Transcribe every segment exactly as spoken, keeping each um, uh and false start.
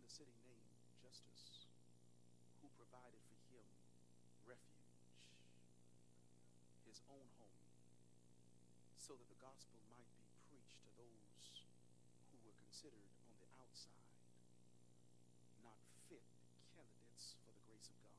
city named Justus, who provided for him refuge, his own home, so that the gospel might be preached to those who were considered on the outside, not fit candidates for the grace of God.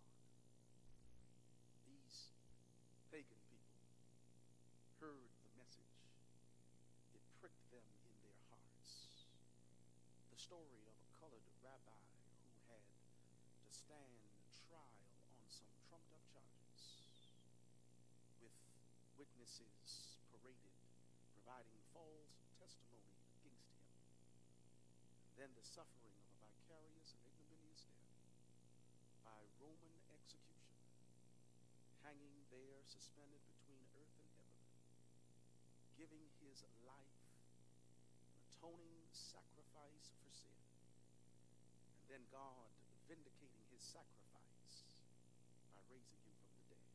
These pagan people heard the message. It pricked them in their hearts. The story of a colored rabbi who had to stand trial on some trumped up charges, with witnesses paraded providing false testimony against him. Then the suffering of a vicarious and ignominious death by Roman execution, hanging there suspended between earth and heaven, giving his life, an atoning sacrifice for sin, and then God vindicating his sacrifice by raising him from the dead.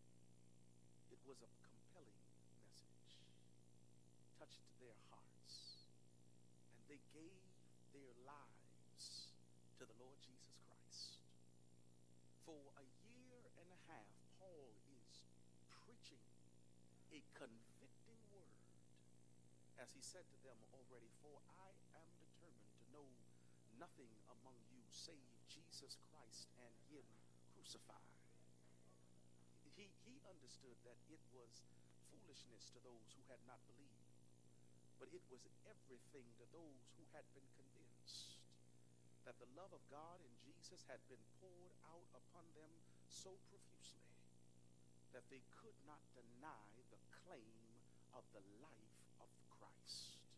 It was a compelling message, touched their hearts, and they gave their lives to the Lord Jesus Christ. For a year and a half, Paul is preaching a convicting word, as he said to them already, "For I am determined to know nothing among you save Jesus Christ and him crucified." He, he understood that it was foolishness to those who had not believed, but it was everything to those who had been convinced that the love of God in Jesus had been poured out upon them so profusely that they could not deny the claim of the life of Christ.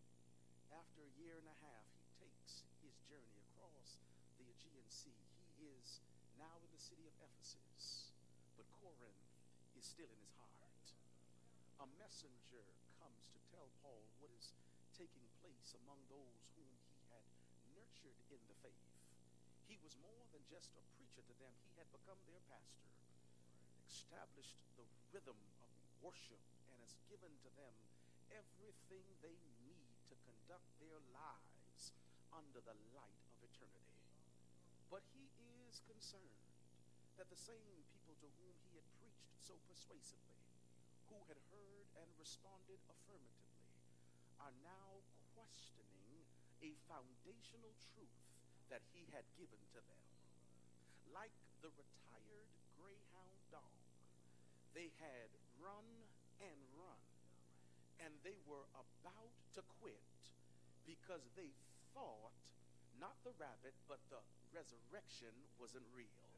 After a year and a half, he takes his journey across the Aegean Sea. He is now in the city of Ephesus, but Corinth is still in his heart. A messenger comes to tell Paul what is taking place among those whom he had nurtured in the faith. He was more than just a preacher to them. He had become their pastor, established the rhythm of worship, and has given to them everything they need to conduct their lives under the light of eternity. But he is concerned that the same people to whom he had preached so persuasively, who had heard and responded affirmatively, are now questioning a foundational truth that he had given to them. Like the retired greyhound dog, they had run and run, and they were about to quit because they thought not the rabbit but the resurrection wasn't real.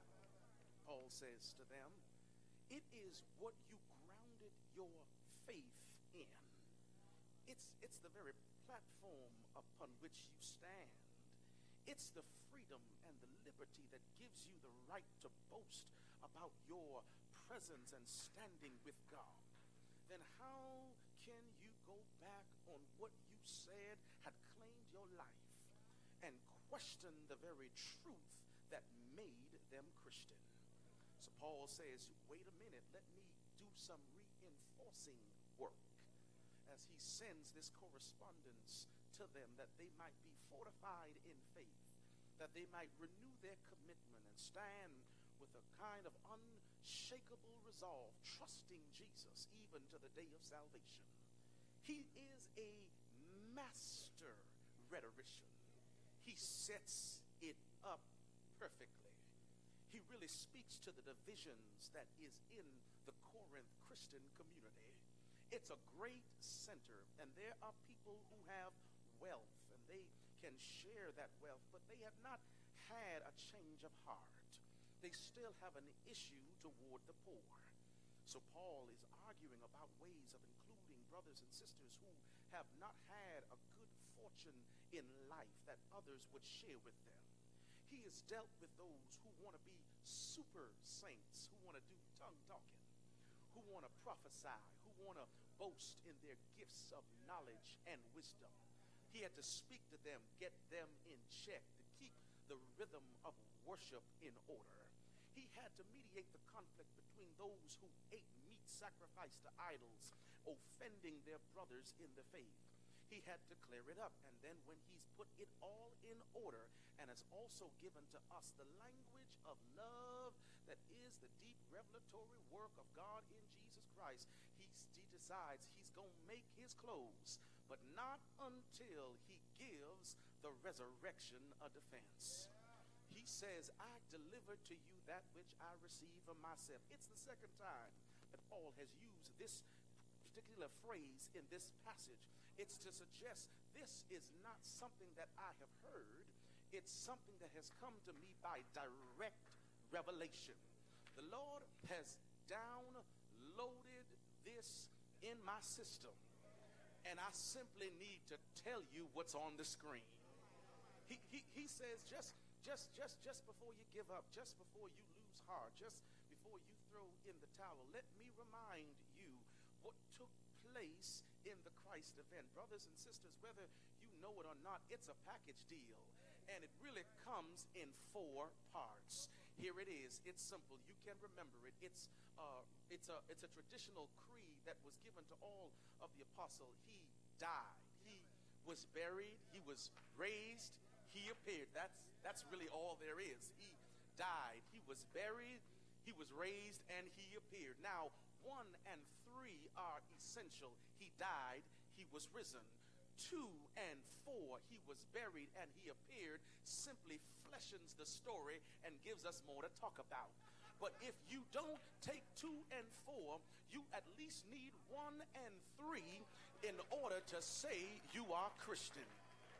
Paul says to them, it is what you grounded your faith in. It's, it's the very platform upon which you stand. It's the freedom and the liberty that gives you the right to boast about your presence and standing with God. Then how can you go back on what you said had claimed your life and question the very truth that made them Christian? So Paul says, wait a minute, let me do some reinforcing work, as he sends this correspondence to them that they might be fortified in faith, that they might renew their commitment and stand with a kind of unshakable resolve, trusting Jesus even to the day of salvation. He is a master rhetorician. He sets it up perfectly. He really speaks to the divisions that is in the Corinth Christian community. It's a great center, and there are people who have wealth, and they can share that wealth, but they have not had a change of heart. They still have an issue toward the poor. So Paul is arguing about ways of including brothers and sisters who have not had a good fortune in life that others would share with them. He has dealt with those who want to be super saints, who want to do tongue talking, who want to prophesy, who want to boast in their gifts of knowledge and wisdom. He had to speak to them, get them in check, to keep the rhythm of worship in order. He had to mediate the conflict between those who ate meat sacrificed to idols, offending their brothers in the faith. He had to clear it up, and then when he's put it all in order, has also given to us the language of love that is the deep revelatory work of God in Jesus Christ. He, he decides he's going to make his close, but not until he gives the resurrection a defense. He says, I delivered to you that which I received from myself. It's the second time that Paul has used this particular phrase in this passage. It's to suggest this is not something that I have heard. It's something that has come to me by direct revelation. The Lord has downloaded this in my system, and I simply need to tell you what's on the screen. He, he, he says, just, just, just, just before you give up, just before you lose heart, just before you throw in the towel, let me remind you what took place in the Christ event. Brothers and sisters, whether you know it or not, it's a package deal, and it really comes in four parts. Here it is. It's simple. You can remember it. It's uh, it's a it's a traditional creed that was given to all of the apostle. He died. He was buried. He was raised. He appeared. That's that's really all there is. He died. He was buried. He was raised, and he appeared. Now, one and three are essential. He died. He was risen. Two and four, he was buried and he appeared, simply fleshens the story and gives us more to talk about. But if you don't take two and four, you at least need one and three in order to say you are Christian.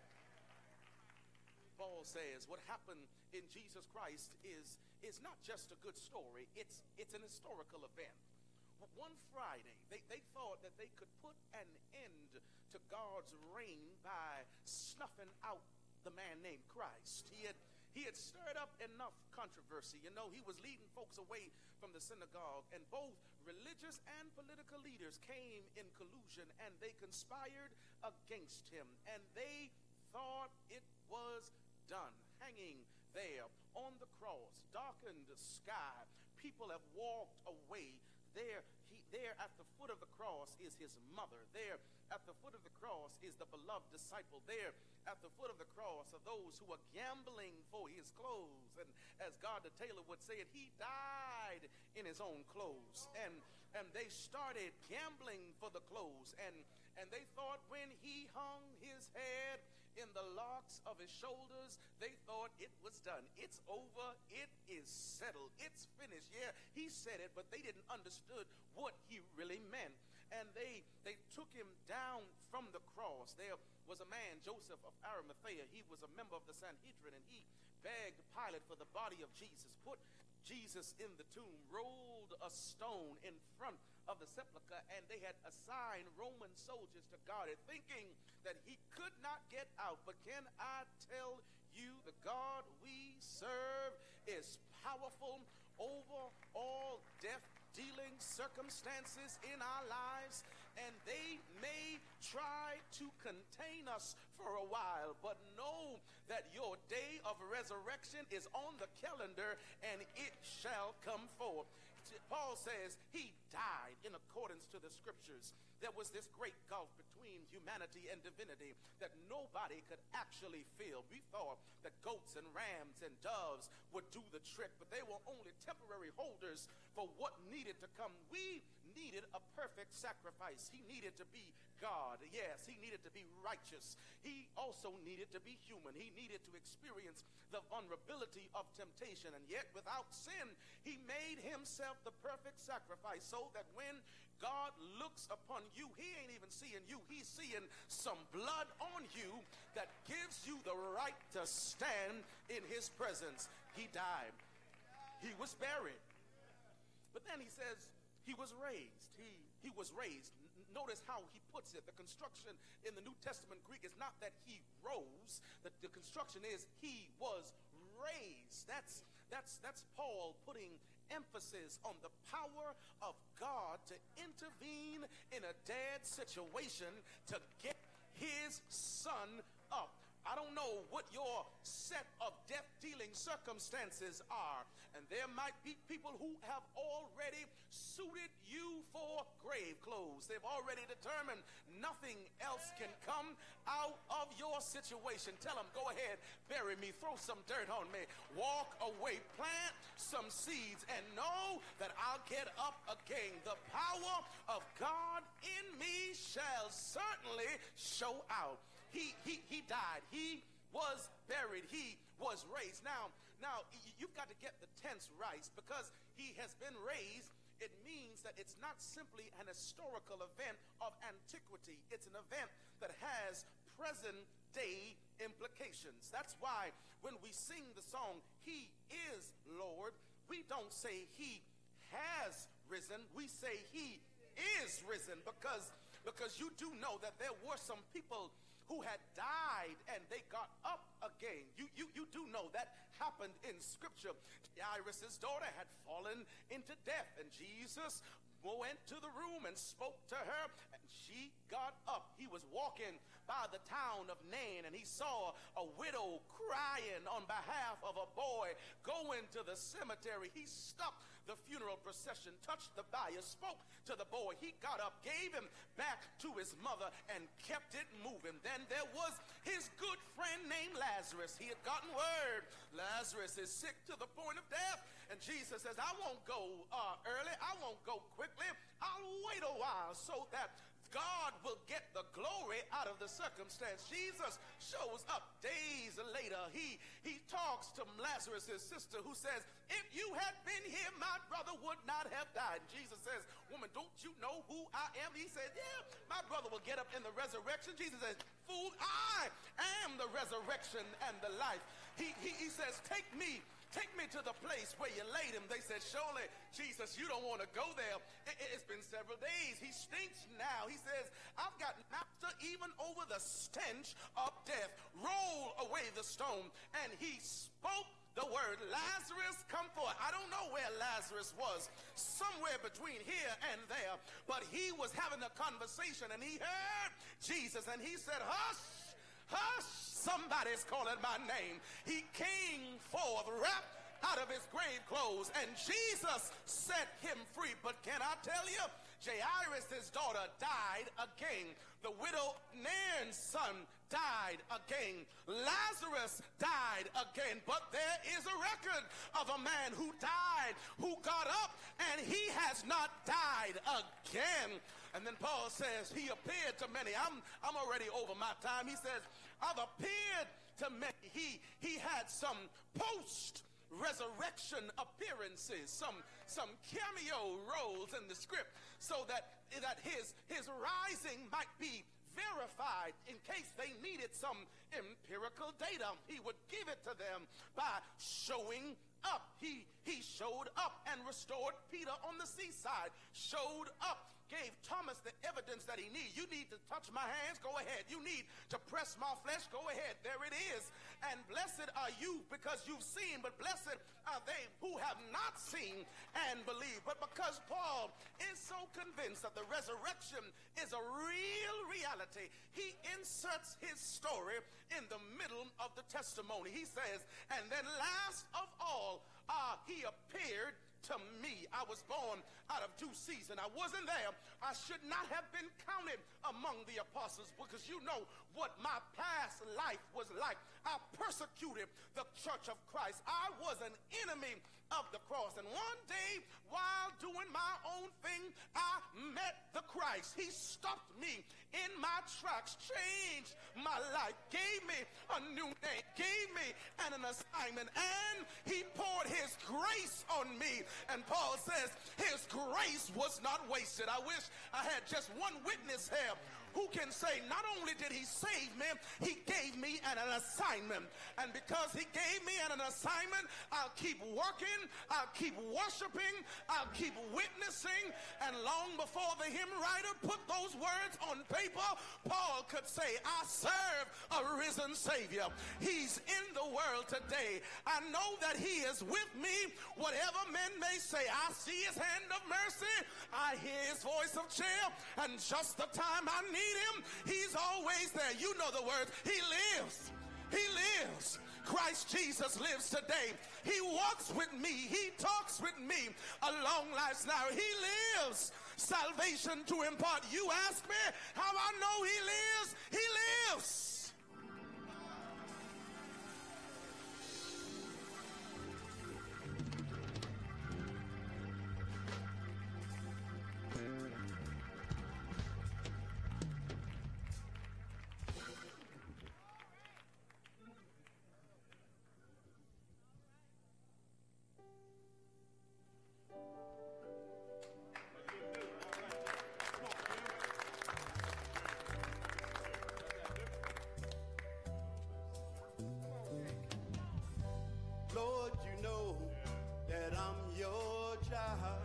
Paul says what happened in Jesus Christ is, is not just a good story, it's, it's an historical event. One Friday, they, they thought that they could put an end to God's reign by snuffing out the man named Christ. He had, he had stirred up enough controversy. You know, he was leading folks away from the synagogue, and both religious and political leaders came in collusion, and they conspired against him, and they thought it was done. Hanging there on the cross, darkened sky, people have walked away. There, he, there at the foot of the cross is his mother. There at the foot of the cross is the beloved disciple. There at the foot of the cross are those who are gambling for his clothes. And as Gardner Taylor would say it, he died in his own clothes. And, and they started gambling for the clothes. And, and they thought when he hung his head in the locks of his shoulders, they thought it was done. It's over. It is settled. It's finished. Yeah, he said it, but they didn't understood what he really meant. And they they took him down from the cross. There was a man, Joseph of Arimathea. He was a member of the Sanhedrin, and he begged Pilate for the body of Jesus, put Jesus in the tomb, rolled a stone in front of the sepulcher, and they had assigned Roman soldiers to guard it, thinking that he could not get out. But can I tell you, the God we serve is powerful over all death-dealing circumstances in our lives, and they may try to contain us for a while, but know that your day of resurrection is on the calendar, and it shall come forth. Paul says he died in accordance to the scriptures. There was this great gulf between humanity and divinity that nobody could actually fill. We thought that goats and rams and doves would do the trick, but they were only temporary holders for what needed to come. We needed a perfect sacrifice. He needed to be God. Yes, he needed to be righteous. He also needed to be human. He needed to experience the vulnerability of temptation, and yet without sin, he made himself the perfect sacrifice, so that when God looks upon you, he ain't even seeing you. He's seeing some blood on you that gives you the right to stand in his presence. He died. He was buried. But then he says he was raised. He, he was raised. Notice how he puts it. The construction in the New Testament Greek is not that he rose. The, the construction is he was raised. That's, that's, that's Paul putting emphasis on the power of God to intervene in a dead situation to get his son up. I don't know what your set of death-dealing circumstances are, and there might be people who have already suited you for grave clothes. They've already determined nothing else can come out of your situation. Tell them, go ahead, bury me, throw some dirt on me, walk away, plant some seeds, and know that I'll get up again. The power of God in me shall certainly show out. He, he, he died. He was buried. He was raised. Now, now you've got to get the tense right, because he has been raised. It means that it's not simply an historical event of antiquity. It's an event that has present day implications. That's why when we sing the song, He is Lord, we don't say He has risen. We say He is risen, because, because you do know that there were some people who had died and they got up again. You, you, you do know that happened in Scripture. Jairus' daughter had fallen into death, and Jesus went to the room and spoke to her, and she got up. He was walking by the town of Nain, and he saw a widow crying on behalf of a boy going to the cemetery. He stopped the funeral procession, touched the bier, spoke to the boy. He got up, gave him back to his mother, and kept it moving. Then there was his good friend named Lazarus. He had gotten word Lazarus is sick to the point of death, and Jesus says, I won't go uh, early, I won't go quickly, I'll wait a while so that God will get the glory out of the circumstance. Jesus shows up days later. He, he talks to Lazarus' sister, who says, if you had been here, my brother would not have died. Jesus says, woman, don't you know who I am? He says, yeah, my brother will get up in the resurrection. Jesus says, fool, I am the resurrection and the life. He, he, he says, take me. Take me to the place where you laid him. They said, surely, Jesus, you don't want to go there. It, it's been several days. He stinks now. He says, I've got master even over the stench of death. Roll away the stone. And he spoke the word, Lazarus, come forth. I don't know where Lazarus was, somewhere between here and there, but he was having a conversation, and he heard Jesus, and he said, hush, hush, somebody's calling my name. He came forth wrapped out of his grave clothes, and Jesus set him free. But can I tell you, Jairus' daughter died again. The widow Nain's son died again. Lazarus died again. But there is a record of a man who died, who got up, and he has not died again. And then Paul says he appeared to many. I'm, I'm already over my time. He says, I've appeared to many. He, he had some post-resurrection appearances, some, some cameo roles in the script, so that, that his, his rising might be verified in case they needed some empirical data. He would give it to them by showing up. He, he showed up and restored Peter on the seaside, showed up, gave Thomas the evidence that he needed. You need to touch my hands? Go ahead. You need to press my flesh? Go ahead. There it is. And blessed are you because you've seen, but blessed are they who have not seen and believe. But because Paul is so convinced that the resurrection is a real reality, he inserts his story in the middle of the testimony. He says, and then last of all, uh, he appeared to me. I was born out of due season. I wasn't there. I should not have been counted among the apostles, because you know what my past life was like. I persecuted the church of Christ. I was an enemy of the cross. And one day, while doing my own thing, I met the Christ. He stopped me in my tracks, changed my life, gave me a new name, gave me an, an assignment, and he poured his grace on me. And Paul says his grace was not wasted. I wish I had just one witness here who can say, not only did he save me, he gave me an, an assignment. And because he gave me an, an assignment, I'll keep working, I'll keep worshiping, I'll keep witnessing. And long before the hymn writer put those words on paper, Paul could say, I serve a risen Savior. He's in the world today. I know that he is with me, whatever men may say. I see his hand of mercy, I hear his voice of cheer, and just the time I need him, he's always there. You know the words. He lives. He lives. Christ Jesus lives today. He walks with me. He talks with me along life's now. He lives. Salvation to impart. You ask me how I know he lives. He lives. Lord, you know that I'm your child,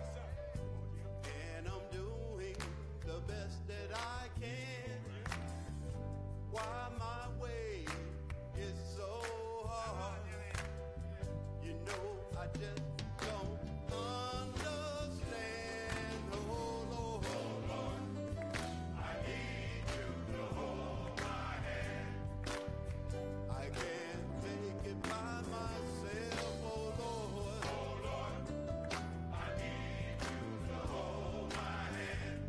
and I'm doing the best that I can. Why my way is so hard, you know I just don't understand. Oh Lord, oh Lord, I need you to hold my hand. I can't make it by myself. Oh Lord, oh Lord, I need you to hold my hand.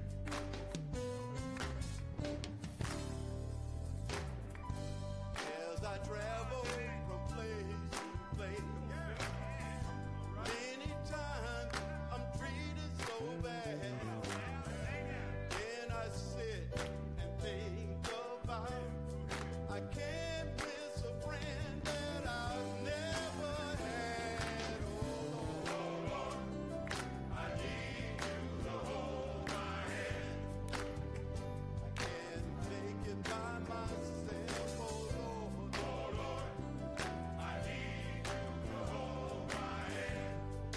As I travel from place to place, many times I'm treated so bad. Then I sit and think about I can't miss a friend that I've never had. Oh Lord, oh Lord, I need you to hold my hand. I can't make it by myself. Oh Lord, oh Lord, I need you to hold my hand.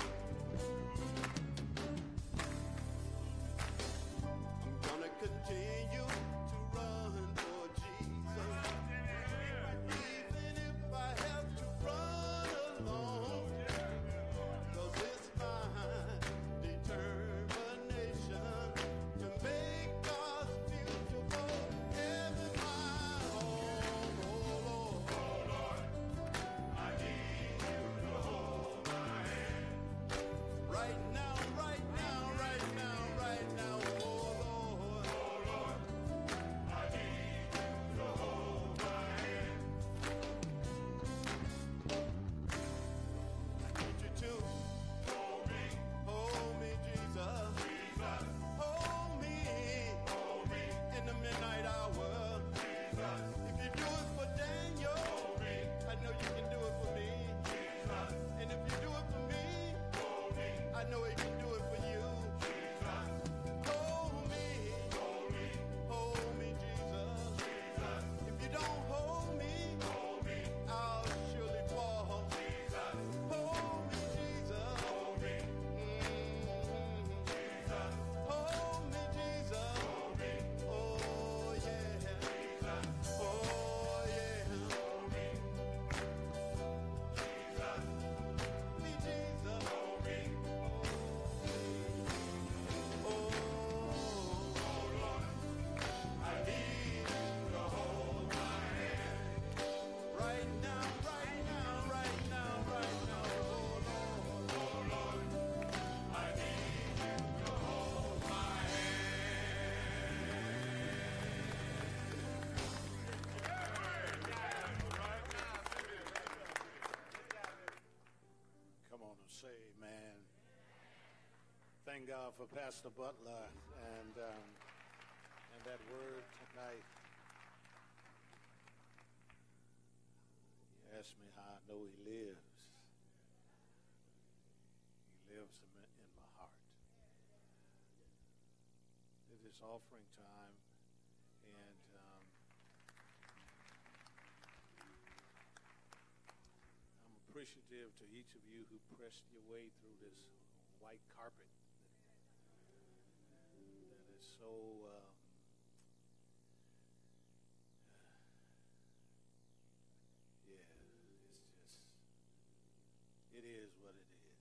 I'm gonna continue to run for Jesus, even if I have to run alone, 'cause it's my determination to make God's beautiful heaven my home. Oh Lord, oh Lord, I need you to hold my hand. Right now, right now, right now, right now. Oh Lord, oh Lord, I need you to hold my hand. I need you to hold me, hold me, Jesus, Jesus, hold me, hold me in the midnight hour, Jesus. If you do it for Daniel, hold me. I know you can do it for me, Jesus. And if you do it for me, hold me. I know he can do it for you, Jesus. Hold me, hold me, hold me, Jesus, Jesus. If you don't hold me, hold me, I'll surely fall, Jesus. Hold me, Jesus, hold me, mm, Jesus. Hold me, Jesus, hold me, oh yeah, Jesus. Oh yeah, hold me, Jesus. Me, Jesus, hold me, oh, oh Lord, I need you to hold my hand. Right now, right now, right now, right now, oh Lord, oh Lord, I need you to hold my Come on and say amen. Thank God for Pastor Butler and um, and that word tonight. You asked me how I know he lives. He lives in my, in my heart. It is offering time, and um, I'm appreciative to each of you who pressed your way through this white carpet that is so um, yeah, it's just, it is what it is.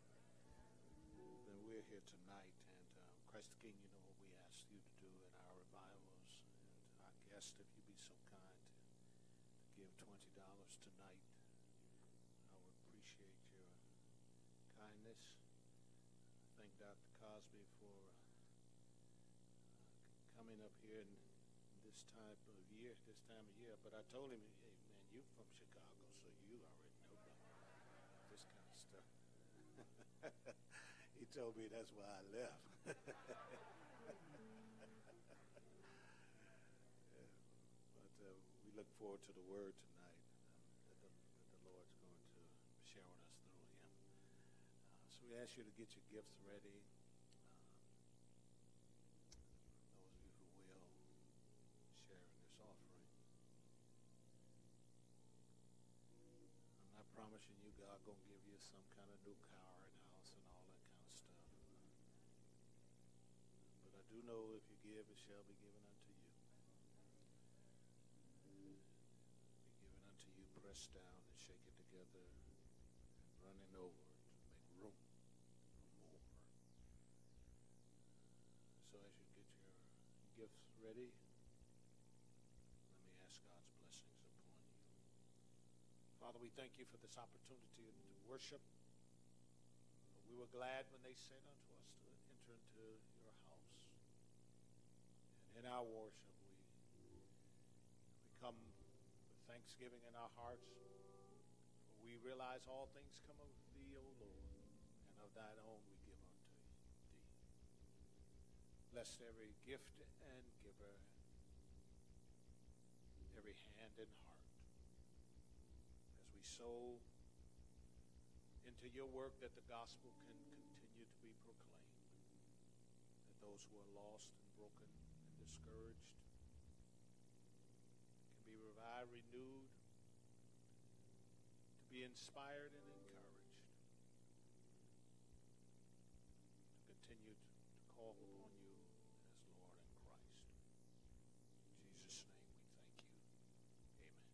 Then we're here tonight, and um, Christ the King, you know what we asked you to do in our revivals, and our guest, if you be so kind to give twenty dollars tonight. I would appreciate your kindness. Thank Doctor Cosby for uh, coming up here in this type of year, this time of year. But I told him, hey, man, you from Chicago, so you already know about this kind of stuff. He told me that's why I left. But uh, we look forward to the word tonight um, that, the, that the Lord's going to share on us through him. Uh, so we ask you to get your gifts ready. Um, those of you who will share in this offering. I'm not promising you God going to give you some kind of new car and house and all that kind of stuff. But I do know if you give, it shall be given unto you. Be given unto you, pressed down and shaken together and running over to make room for more. So as you get your gifts ready, let me ask God's blessings upon you. Father, we thank you for this opportunity to worship. We were glad when they said unto us to enter into your house. And in our worship, we, we come with thanksgiving in our hearts. For we realize all things come of thee, O Lord, and of thine own we give unto thee. Bless every gift and giver, every hand and heart, as we sow into your work that the gospel can continue to be proclaimed, that those who are lost and broken and discouraged can be revived, renewed, to be inspired and encouraged, to continue to, to call upon you as Lord and Christ. In Jesus' name we thank you. Amen.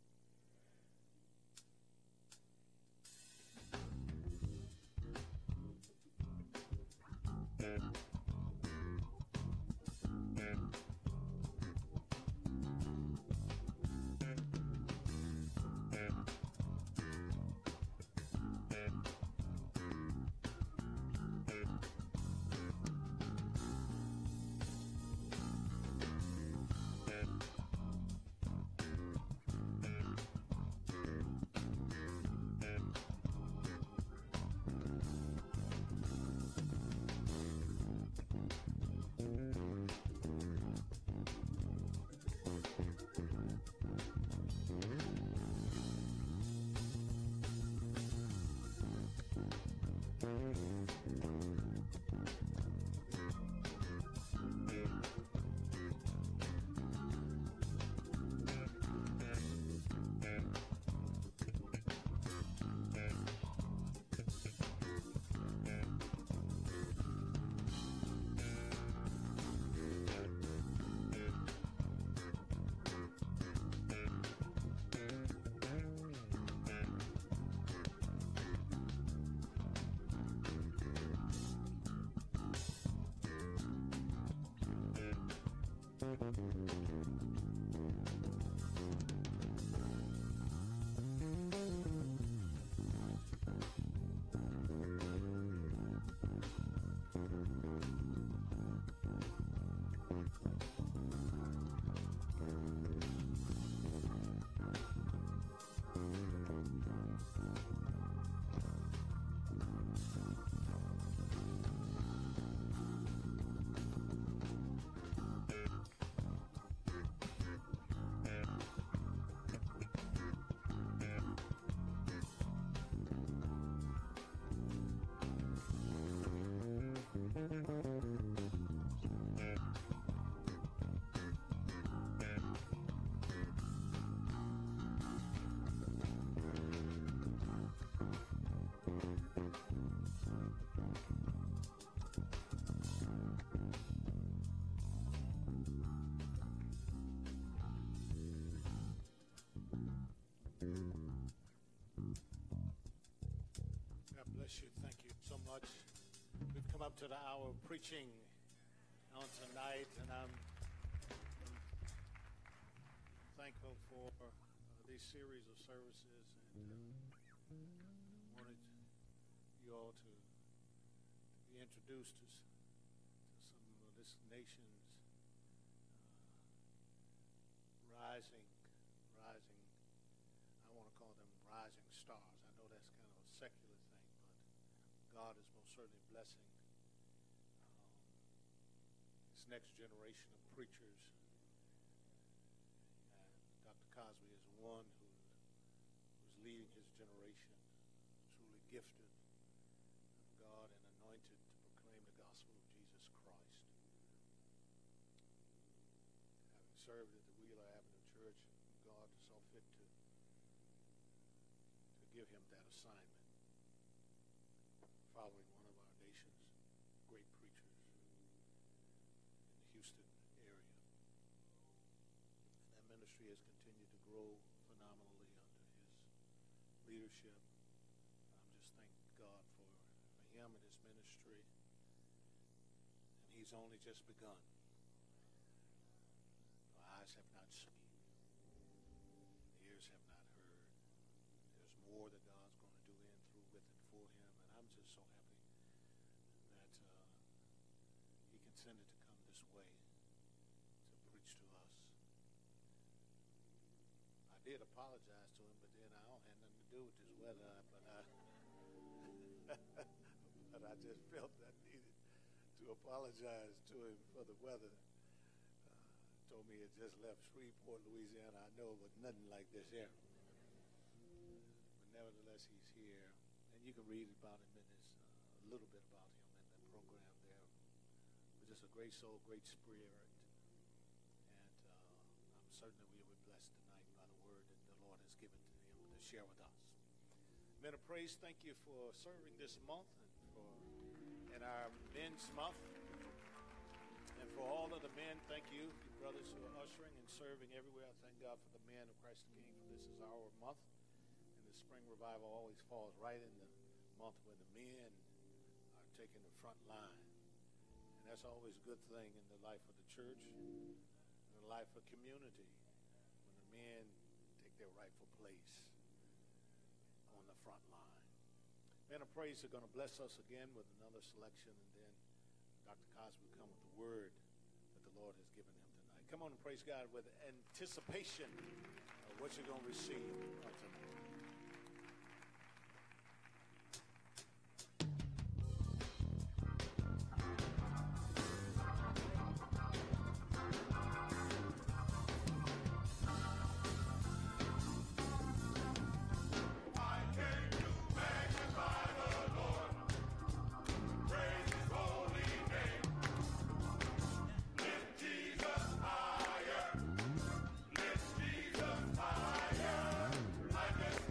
God bless you. Thank you so much. We've come up to the hour of preaching on tonight, and I'm thankful for uh, these series of services, and uh, wanted you all to, to be introduced to, s- to some of this nation's uh, rising, rising, I want to call them rising stars. I know that's kind of a secular thing, but God is most certainly blessing um, this next generation of preachers. Doctor Cosby is one who, who's leading his generation, truly gifted of God and anointed to proclaim the gospel of Jesus Christ. Having served at the Wheeler Avenue Church, God saw fit to, to give him that assignment, following one of our nation's great preachers in the Houston area. And that ministry has continued to grow phenomenally under his leadership. I'm just thanking God for, for him and his ministry. And he's only just begun. Our eyes have not seen, ears have not heard. There's more that God's going to do in, through, with, and for him. And I'm just so happy that uh, he consented to come this way to preach to us. I did apologize to him, but then I don't have nothing to do with this weather. But I, but I just felt I needed to apologize to him for the weather. Uh, told me he had just left Shreveport, Louisiana. I know, but nothing like this here. But nevertheless, he's here, and you can read about him in this, uh, a little bit about him in the program there. But just a great soul, great spirit, and uh, I'm certain that we will be blessed tonight by the word that the Lord has given to him to share with us. Men of praise, thank you for serving this month and for in our men's month. And for all of the men, thank you, you brothers who are ushering and serving everywhere. I thank God for the men of Christ the King, for this is our month. And the spring revival always falls right in the month where the men are taking the front line. And that's always a good thing in the life of the church, in the life of community, when the men take their rightful place on the front line. Men of praise are going to bless us again with another selection, and then Doctor Cosby will come with the word that the Lord has given him tonight. Come on and praise God with anticipation of what you're going to receive tonight. Like a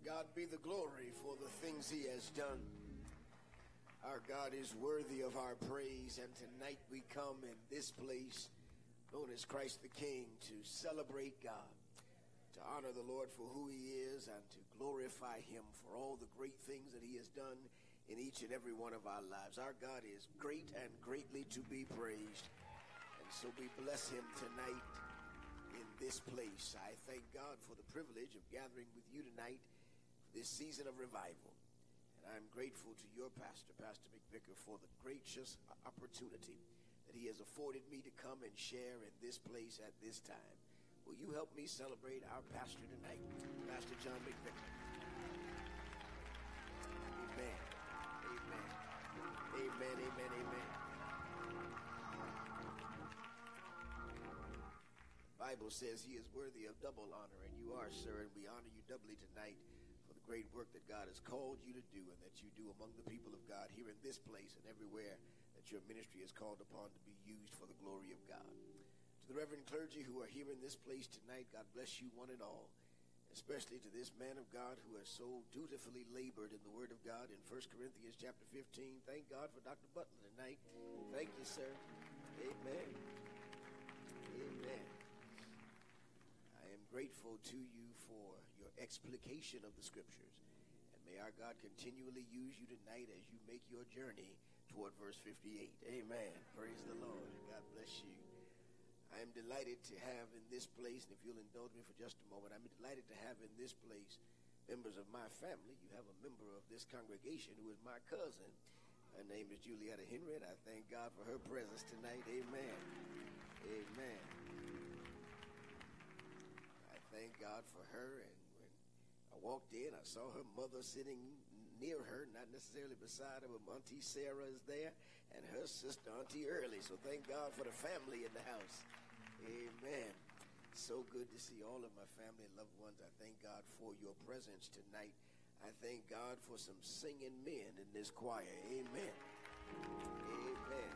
God be the glory for the things he has done. Our God is worthy of our praise, and tonight we come in this place known as Christ the King to celebrate God, to honor the Lord for who he is, and to glorify him for all the great things that he has done in each and every one of our lives. Our God is great and greatly to be praised, and so we bless him tonight in this place. I thank God for the privilege of gathering with you tonight for this season of revival. And I'm grateful to your pastor, Pastor McVicker, for the gracious opportunity that he has afforded me to come and share in this place at this time. Will you help me celebrate our pastor tonight, Pastor John McVicker? Amen. Amen. Amen, amen, amen. The Bible says he is worthy of double honor, and you are, sir, and we honor you doubly tonight for the great work that God has called you to do and that you do among the people of God here in this place and everywhere that your ministry is called upon to be used for the glory of God. To the reverend clergy who are here in this place tonight, God bless you one and all, especially to this man of God who has so dutifully labored in the word of God in First Corinthians chapter fifteen. Thank God for Doctor Butler tonight. Thank you, sir. Amen. Amen. I am grateful to you for your explication of the scriptures. And may our God continually use you tonight as you make your journey toward verse fifty-eight. Amen. Praise the Lord. God bless you. I am delighted to have in this place, and if you'll indulge me for just a moment, I'm delighted to have in this place members of my family. You have a member of this congregation who is my cousin. Her name is Julietta Henry, and I thank God for her presence tonight. Amen. Amen. I thank God for her, and when I walked in, I saw her mother sitting near her, not necessarily beside her, but Auntie Sarah is there, and her sister, Auntie Early. So thank God for the family in the house. Amen. So good to see all of my family and loved ones. I thank God for your presence tonight. I thank God for some singing men in this choir. Amen. Amen.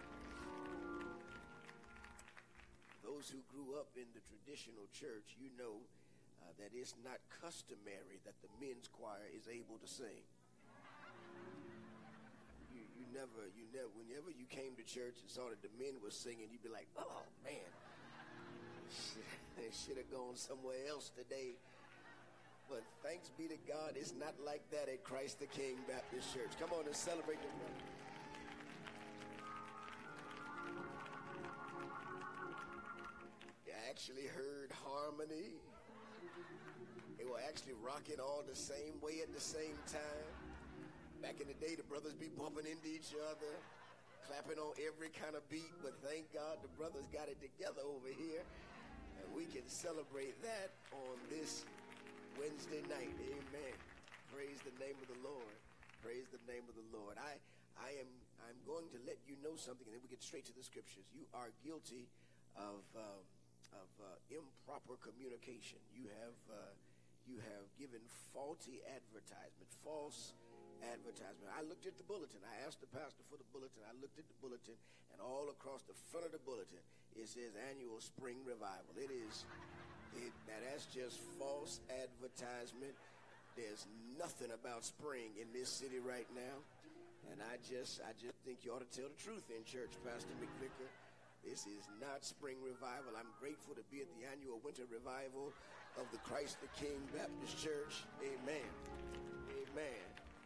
Those who grew up in the traditional church, you know uh, that it's not customary that the men's choir is able to sing. You, you never, you never, whenever you came to church and saw that the men were singing, you'd be like, oh, man. They should have gone somewhere else today. But thanks be to God, it's not like that at Christ the King Baptist Church. Come on and celebrate the brother. I actually heard harmony. They were actually rocking all the same way at the same time. Back in the day, the brothers be bumping into each other, clapping on every kind of beat. But thank God the brothers got it together over here. And we can celebrate that on this Wednesday night. Amen. Praise the name of the Lord. Praise the name of the Lord. I, I am I'm going to let you know something, and then we get straight to the scriptures. You are guilty of um, of uh, improper communication. You have uh, you have given faulty advertisement, false advertisement. I looked at the bulletin. I asked the pastor for the bulletin. I looked at the bulletin, and all across the front of the bulletin, it says annual spring revival. It is, it, now that's just false advertisement. There's nothing about spring in this city right now, and I just, I just think you ought to tell the truth in church, Pastor McVicker. This is not spring revival. I'm grateful to be at the annual winter revival of the Christ the King Baptist Church. Amen. Amen.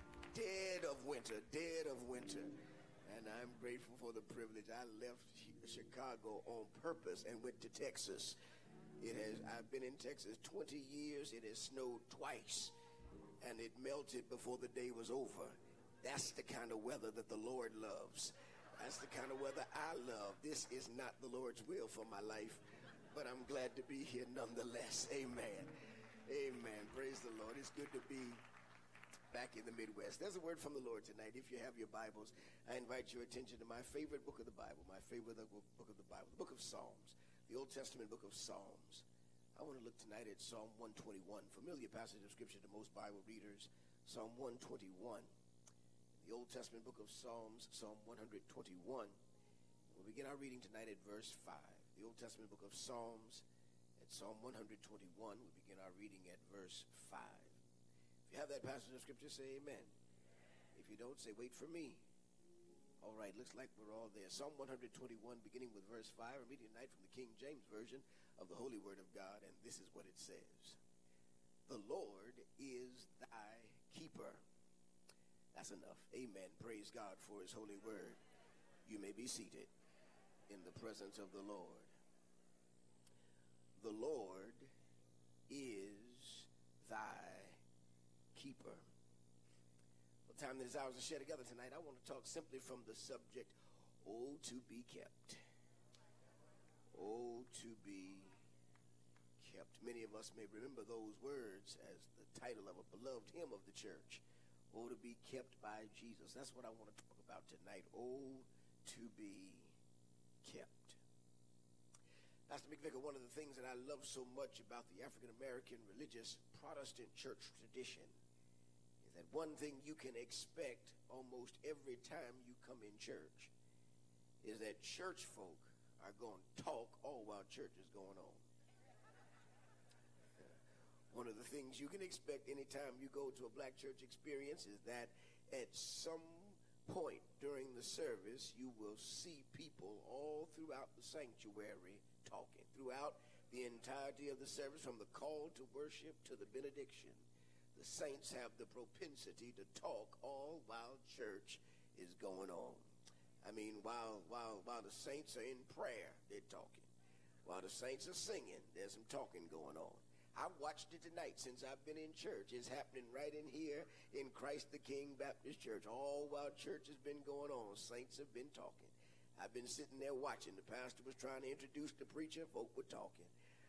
Dead of winter, dead of winter. And I'm grateful for the privilege. I left Chicago on purpose and went to Texas. It has, I've been in Texas twenty years. It has snowed twice, and it melted before the day was over. That's the kind of weather that the Lord loves. That's the kind of weather I love. This is not the Lord's will for my life, but I'm glad to be here nonetheless. Amen. Amen. Praise the Lord. It's good to be back in the Midwest. There's a word from the Lord tonight. If you have your Bibles, I invite your attention to my favorite book of the Bible, my favorite book of the Bible, the book of Psalms, the Old Testament book of Psalms. I want to look tonight at Psalm one twenty-one, familiar passage of Scripture to most Bible readers, Psalm one twenty-one. The Old Testament book of Psalms, Psalm one twenty-one. We'll begin our reading tonight at verse five. The Old Testament book of Psalms, at Psalm one twenty-one, we begin our reading at verse five. If you have that passage of scripture, say amen. If you don't, say wait for me. All right, looks like we're all there. Psalm one twenty-one, beginning with verse five. I'm reading tonight from the King James Version of the Holy Word of God, and this is what it says. The Lord is thy keeper. That's enough. Amen. Praise God for his holy word. You may be seated in the presence of the Lord. The Lord is thy keeper. Well, time that is ours to share together tonight, I want to talk simply from the subject, oh, to be kept. Oh, to be kept. Many of us may remember those words as the title of a beloved hymn of the church. Oh, to be kept by Jesus. That's what I want to talk about tonight. Oh, to be kept. Pastor McVicker, one of the things that I love so much about the African-American religious Protestant church tradition is that one thing you can expect almost every time you come in church is that church folk are going to talk all while church is going on. One of the things you can expect anytime you go to a black church experience is that at some point during the service, you will see people all throughout the sanctuary talking. Throughout the entirety of the service, from the call to worship to the benediction, the saints have the propensity to talk all while church is going on. I mean, while, while, while the saints are in prayer, they're talking. While the saints are singing, there's some talking going on. I've watched it tonight since I've been in church. It's happening right in here in Christ the King Baptist Church. All while church has been going on, saints have been talking. I've been sitting there watching. The pastor was trying to introduce the preacher. Folk were talking.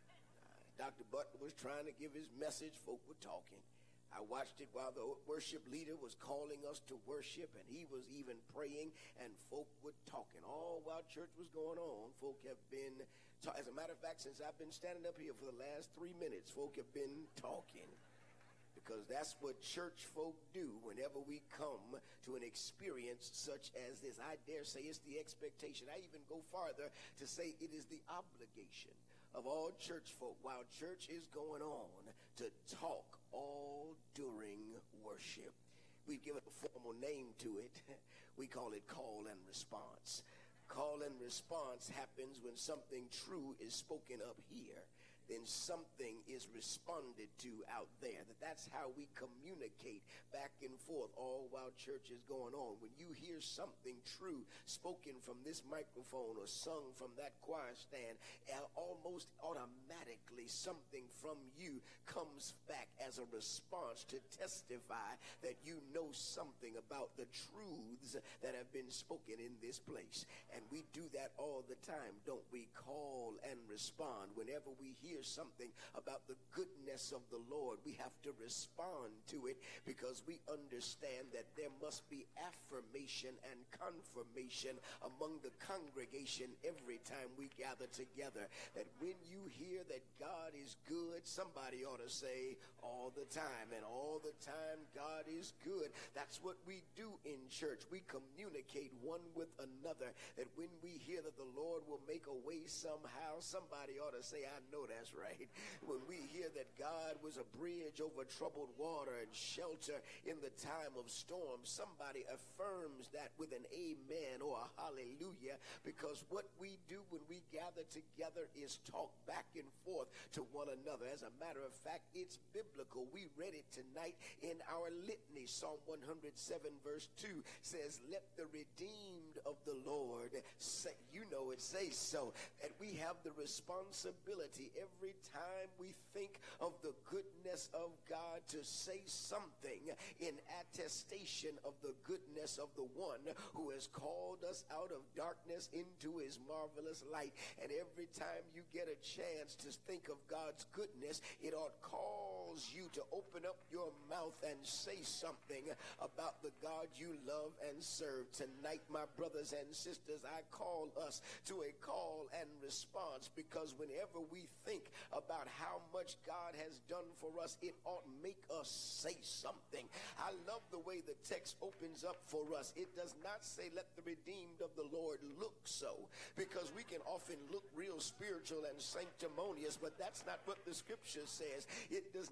Uh, Doctor Butler was trying to give his message. Folk were talking. I watched it while the worship leader was calling us to worship, and he was even praying, and folk were talking. All while church was going on, folk have been talking. As a matter of fact, since I've been standing up here for the last three minutes, folk have been talking. Because that's what church folk do whenever we come to an experience such as this. I dare say it's the expectation. I even go farther to say it is the obligation of all church folk while church is going on to talk all during worship. We've given a formal name to it. We call it call and response. Call and response happens when something true is spoken up here, then something is responded to out there. That that's how we communicate back and forth all while church is going on. When you hear something true spoken from this microphone or sung from that choir stand, almost automatically something from you comes back as a response to testify that you know something about the truths that have been spoken in this place. And we do that all the time, don't we? Call and respond. Whenever we hear something about the goodness of the Lord, we have to respond to it because we understand that there must be affirmation and confirmation among the congregation every time we gather together. That when you hear that God is good, somebody ought to say all the time. And all the time God is good. That's what we do in church. We communicate one with another. That when we hear that the Lord will make a way somehow, somebody ought to say, I know that's right. When we hear that God was a bridge over troubled water and shelter in the time of storm, somebody affirms that with an amen or a hallelujah, because what we do when we gather together is talk back and forth to one another. As a matter of fact, it's biblical. We read it tonight in our litany. Psalm one oh seven verse two says, let the redeemed of the Lord say, you know it says so, that we have the responsibility every time we think of the goodness of God to say something in attestation of the goodness of the one who has called us out of darkness into his marvelous light. And every time you get a chance to think of God's goodness, it ought cause you to open up your mouth and say something about the God you love and serve. Tonight, my brothers and sisters, I call us to a call and response, because whenever we think about how much God has done for us, it ought make us say something. I love the way the text opens up for us. It does not say let the redeemed of the Lord look so, because we can often look real spiritual and sanctimonious, but that's not what the scripture says. It does not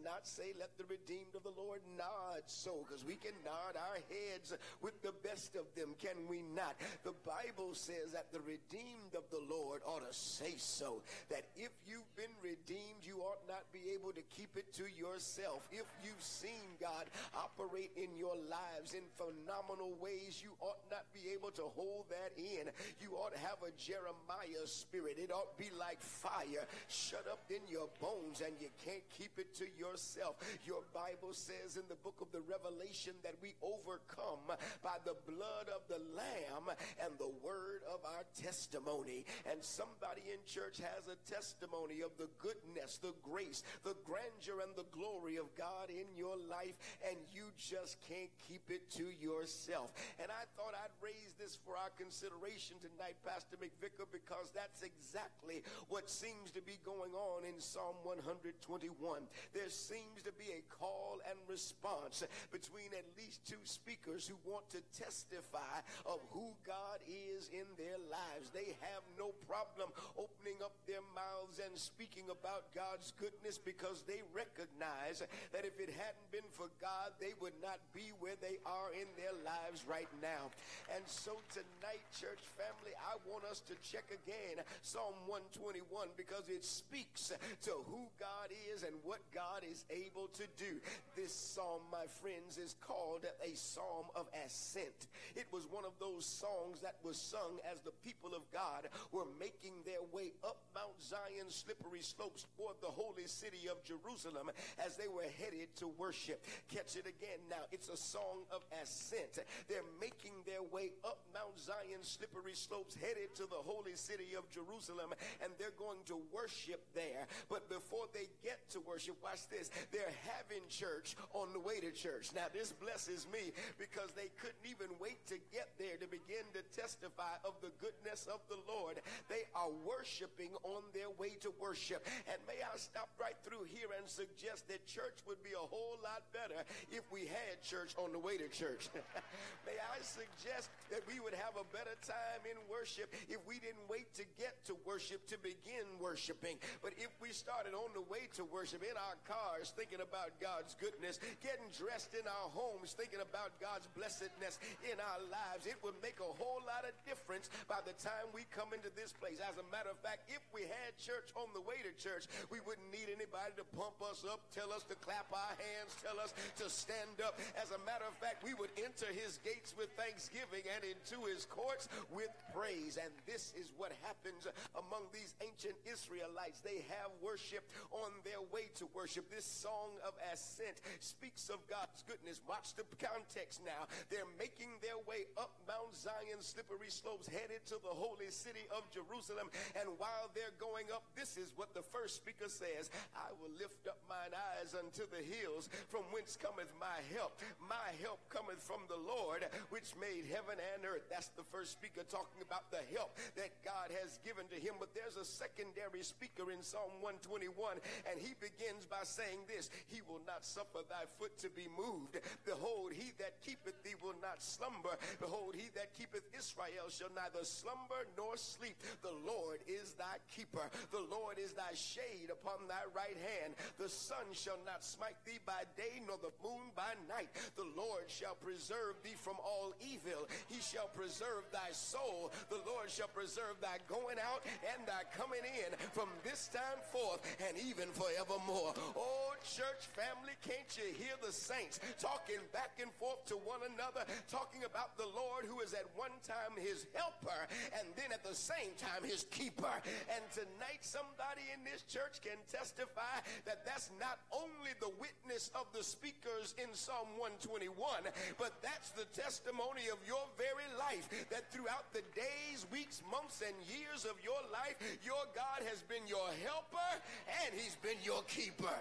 not say, let the redeemed of the Lord nod so, because we can nod our heads with the best of them, can we not? The Bible says that the redeemed of the Lord ought to say so, that if you've been redeemed, you ought not be able to keep it to yourself. If you've seen God operate in your lives in phenomenal ways, you ought not be able to hold that in. You ought to have a Jeremiah spirit. It ought to be like fire shut up in your bones, and you can't keep it to yourself. Your Bible says in the book of the Revelation that we overcome by the blood of the Lamb and the word of our testimony. And somebody in church has a testimony of the goodness, the grace, the grandeur, and the glory of God in your life, and you just can't keep it to yourself. And I thought I'd raise this for our consideration tonight, Pastor McVicker, because that's exactly what seems to be going on in Psalm one twenty-one. There seems to be a call and response between at least two speakers who want to testify of who God is in their lives. They have no problem opening up their mouths and speaking about God's goodness, because they recognize that if it hadn't been for God, they would not be where they are in their lives right now. And so tonight, church family, I want us to check again Psalm one twenty-one, because it speaks to who God is and what God is able to do. This psalm, my friends, is called a psalm of ascent. It was one of those songs that was sung as the people of God were making their way up Mount Zion's slippery slopes toward the holy city of Jerusalem as they were headed to worship. Catch it again now. It's a song of ascent. They're making their way up Mount Zion's slippery slopes, headed to the holy city of Jerusalem, and they're going to worship there. But before they get to worship, watch this, they're having church on the way to church. Now this blesses me, because they couldn't even wait to get there to begin to testify of the goodness of the Lord. They are worshiping on their way to worship. And may I stop right through here and suggest that church would be a whole lot better if we had church on the way to church. May I suggest that we would have a better time in worship if we didn't wait to get to worship to begin worshiping. But if we started on the way to worship in our cars thinking about God's goodness, getting dressed in our homes thinking about God's blessedness in our lives, it would make a whole lot of difference by the time we come into this place. As a matter of fact, if we had church on the way to church, we wouldn't need anybody to pump us up, tell us to clap our hands, tell us to stand up. As a matter of fact, we would enter his gates with thanksgiving and into his courts with praise. And this is what happens among these ancient Israelites. They have worship on their way to worship. This song of ascent speaks of God's goodness. Watch the context now. They're making their way up Mount Zion's slippery slopes, headed to the holy city of Jerusalem. And while they're going up, this is what the first speaker says: I will lift up mine eyes unto the hills, from whence cometh my help. My help cometh from the Lord, which made heaven and earth. That's the first speaker talking about the help that God has given to him. But there's a secondary speaker in Psalm one twenty-one, and he begins by saying this: He will not suffer thy foot to be moved. Behold, he that keepeth thee will not slumber. Behold, he that keepeth Israel shall neither slumber nor sleep. The Lord is thy keeper. The Lord is thy shade upon thy right hand. The sun shall not smite thee by day, nor the moon by night. The Lord shall preserve thee from all evil. He shall preserve thy soul. The Lord shall preserve thy going out and thy coming in from this time forth and even forevermore. Oh, church family, can't you hear the saints talking back and forth to one another, talking about the Lord who is at one time his helper and then at the same time his keeper? And tonight somebody in this church can testify that that's not only the witness of the speakers in Psalm one twenty-one, but that's the testimony of your very life, that throughout the days, weeks, months, and years of your life, your God has been your helper and he's been your keeper.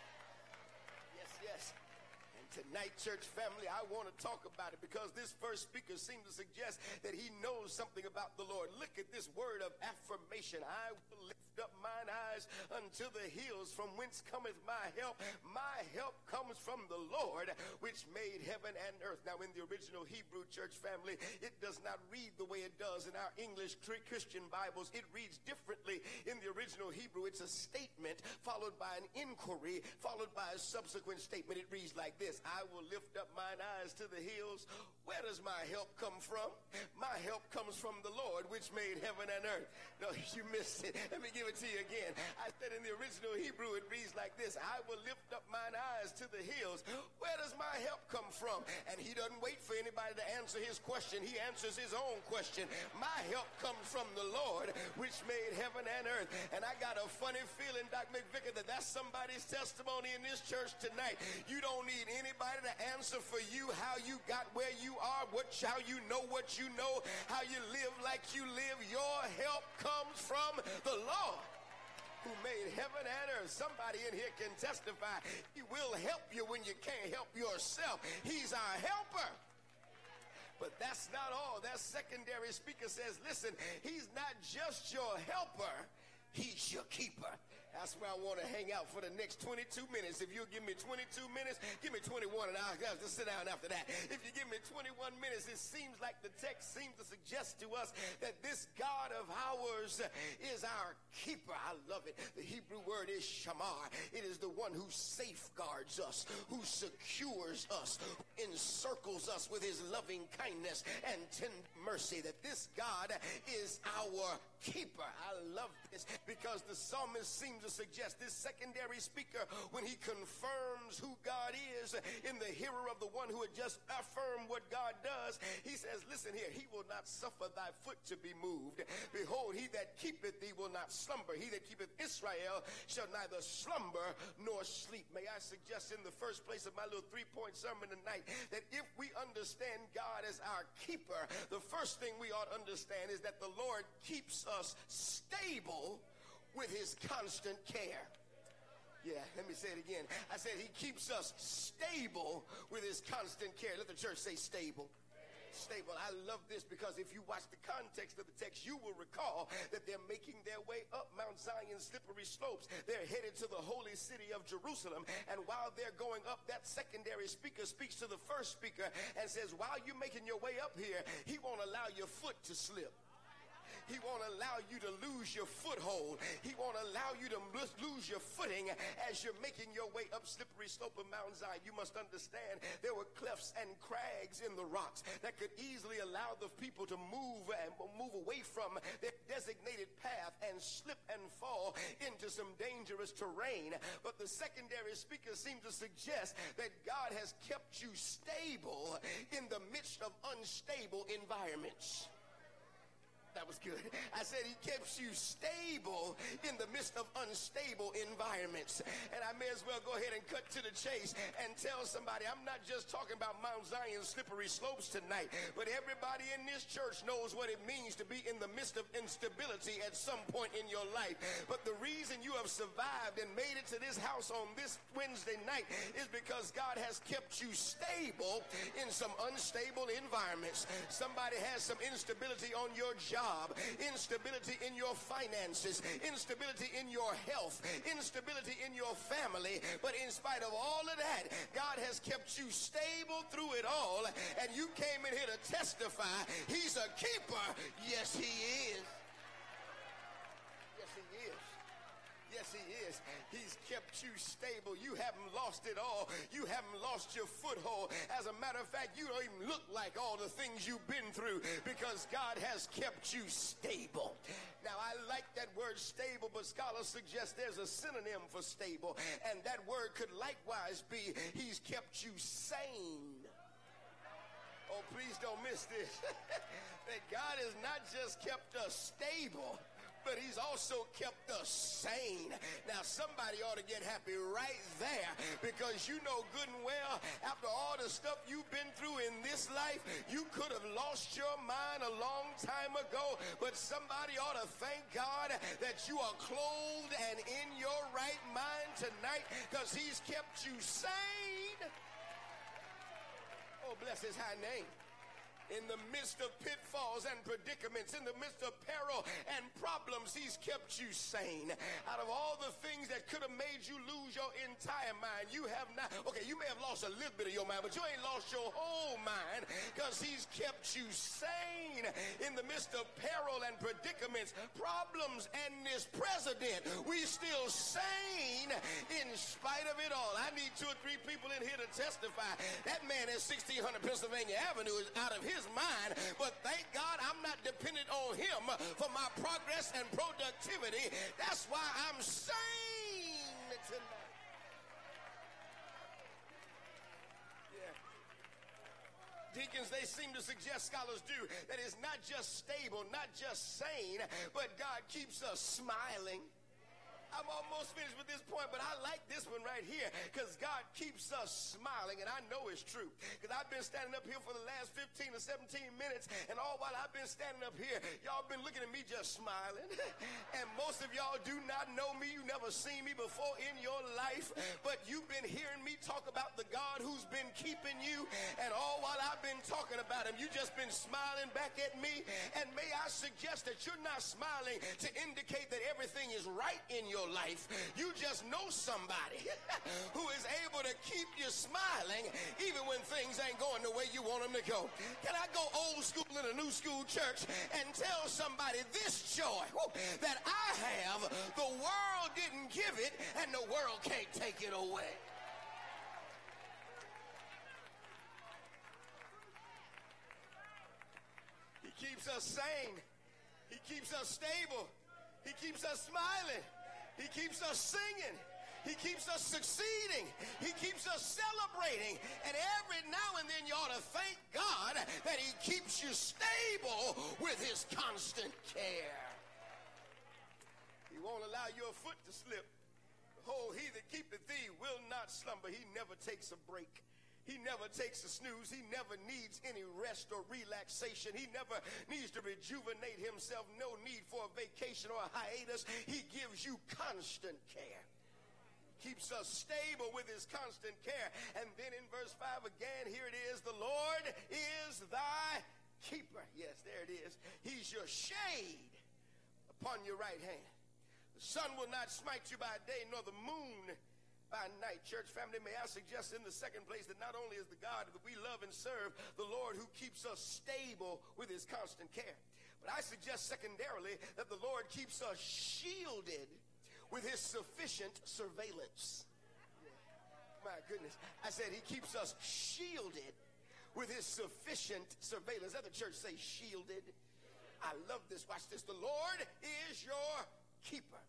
Yes, yes. And tonight, church family, I want to talk about it, because this first speaker seemed to suggest that he knows something about the Lord. Look at this word of affirmation: I will lift up mine eyes unto the hills, from whence cometh my help. My help comes from the Lord, which made heaven and earth. Now, in the original Hebrew church family, it does not read the way it does in our English Christian Bibles. It reads differently in the original Hebrew. It's a statement followed by an inquiry, followed by a subsequent statement. It reads like this: I will lift up mine eyes to the hills. Where does my help come from? My help comes from the Lord, which made heaven and earth. No, you missed it. Let me give it to you again. I said in the original Hebrew, it reads like this: I will lift up mine eyes to the hills. Where does my help come from? And he doesn't wait for anybody to answer his question. He answers his own question. My help comes from the Lord, which made heaven and earth. And I got a funny feeling, Doctor McVicker, that that's somebody's testimony in this church tonight. You don't need anybody to answer for you how you got where you are, what how you know what you know, how you live like you live. Your help comes from the Lord, who made heaven and earth. Somebody in here can testify. He will help you when you can't help yourself. He's our helper. But that's not all. That secondary speaker says, listen, he's not just your helper, he's your keeper. That's where I want to hang out for the next twenty-two minutes. If you'll give me twenty-two minutes, give me twenty-one, and I'll just sit down after that. If you give me twenty-one minutes, it seems like the text seems to suggest to us that this God of ours is our keeper. I love it. The Hebrew word is shamar. It is the one who safeguards us, who secures us, who encircles us with his loving kindness and tender mercy. That this God is our keeper. I love this because the psalmist seems to suggest, this secondary speaker, when he confirms who God is in the hearer of the one who had just affirmed what God does, he says, listen here, he will not suffer thy foot to be moved. Behold, he that keepeth thee will not slumber. He that keepeth Israel shall neither slumber nor sleep. May I suggest in the first place of my little three-point sermon tonight that if we understand God as our keeper, the first thing we ought to understand is that the Lord keeps us stable with his constant care. Yeah, let me say it again. I said he keeps us stable with his constant care. Let the church say stable. Stable. I love this because if you watch the context of the text, you will recall that they're making their way up Mount Zion's slippery slopes. They're headed to the holy city of Jerusalem. And while they're going up, that secondary speaker speaks to the first speaker and says, while you're making your way up here, he won't allow your foot to slip. He won't allow you to lose your foothold. He won't allow you to lose your footing as you're making your way up slippery slope of Mount Zion. You must understand there were clefts and crags in the rocks that could easily allow the people to move and move away from their designated path and slip and fall into some dangerous terrain. But the secondary speaker seems to suggest that God has kept you stable in the midst of unstable environments. That was good. I said he keeps you stable in the midst of unstable environments. And I may as well go ahead and cut to the chase and tell somebody, I'm not just talking about Mount Zion's slippery slopes tonight, but everybody in this church knows what it means to be in the midst of instability at some point in your life. But the reason you have survived and made it to this house on this Wednesday night is because God has kept you stable in some unstable environments. Somebody has some instability on your job. Instability in your finances, instability in your health, instability in your family. But in spite of all of that, God has kept you stable through it all. And you came in here to testify he's a keeper. Yes, he is. Yes, he is. Yes, he is. He's kept you stable. You haven't lost it all. You haven't lost your foothold. As a matter of fact, you don't even look like all the things you've been through because God has kept you stable. Now, I like that word stable, but scholars suggest there's a synonym for stable, and that word could likewise be he's kept you sane. Oh, please don't miss this. That God has not just kept us stable, but he's also kept us sane. Now, somebody ought to get happy right there because you know good and well, after all the stuff you've been through in this life, you could have lost your mind a long time ago, but somebody ought to thank God that you are clothed and in your right mind tonight because he's kept you sane. Oh, bless his high name. In the midst of pitfalls and predicaments, in the midst of peril and problems, he's kept you sane. Out of all the things that could have made you lose your entire mind, you have not. Okay, you may have lost a little bit of your mind, but you ain't lost your whole mind, because he's kept you sane in the midst of peril and predicaments, problems, and this president. We still sane in spite of it all. I need two or three people in here to testify. That man at sixteen hundred Pennsylvania Avenue is out of his mind, but thank God I'm not dependent on him for my progress and productivity. That's why I'm sane tonight. Yeah. Deacons, they seem to suggest, scholars do, that it's not just stable, not just sane, but God keeps us smiling. I'm almost finished with this point, but I like this one right here, because God keeps us smiling, and I know it's true, because I've been standing up here for the last fifteen or seventeen minutes, and all while I've been standing up here, y'all been looking at me just smiling, and most of y'all do not know me. You never seen me before in your life, but you've been hearing me talk about the God who's been keeping you, and all while I've been talking about him, you just been smiling back at me. And may I suggest that you're not smiling to indicate that everything is right in your life. You just know somebody who is able to keep you smiling even when things ain't going the way you want them to go. Can I go old school in a new school church and tell somebody this joy whoo, that I have, the world didn't give it, and the world can't take it away. He keeps us sane. He keeps us stable. He keeps us smiling. He keeps us singing. He keeps us succeeding. He keeps us celebrating. And every now and then you ought to thank God that he keeps you stable with his constant care. He won't allow your foot to slip. Behold, he that keepeth thee will not slumber. He never takes a break. He never takes a snooze. He never needs any rest or relaxation. He never needs to rejuvenate himself. No need for a vacation or a hiatus. He gives you constant care. Keeps us stable with his constant care. And then in verse five again, here it is. The Lord is thy keeper. Yes, there it is. He's your shade upon your right hand. The sun will not smite you by day, nor the moon by night. Church family, may I suggest in the second place that not only is the God that we love and serve the Lord who keeps us stable with his constant care, but I suggest secondarily that the Lord keeps us shielded with his sufficient surveillance. My goodness. I said he keeps us shielded with his sufficient surveillance. Let the church say shielded. I love this. Watch this. The Lord is your keeper.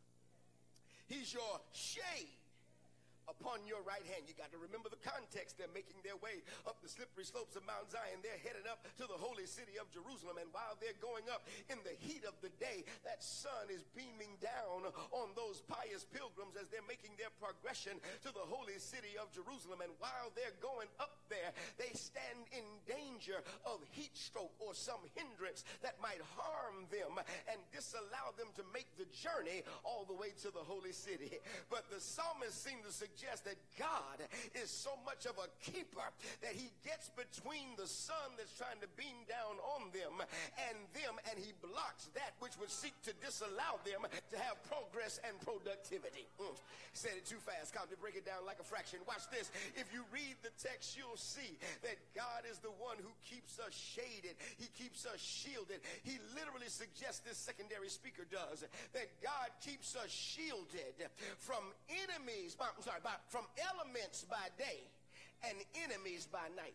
He's your shade upon your right hand. You got to remember the context. They're making their way up the slippery slopes of Mount Zion. They're headed up to the holy city of Jerusalem. And while they're going up in the heat of the day, that sun is beaming down on those pious pilgrims as they're making their progression to the holy city of Jerusalem. And while they're going up there, they stand in danger of heat stroke or some hindrance that might harm them and disallow them to make the journey all the way to the holy city. But the psalmist seemed to suggest that God is so much of a keeper that he gets between the sun that's trying to beam down on them and them, and he blocks that which would seek to disallow them to have progress and productivity. Mm. Said it too fast. Come to break it down like a fraction. Watch this. If you read the text, you'll see that God is the one who keeps us shaded. He keeps us shielded. He literally suggests, this secondary speaker does, that God keeps us shielded from enemies. I'm sorry, by, from elements by day and enemies by night.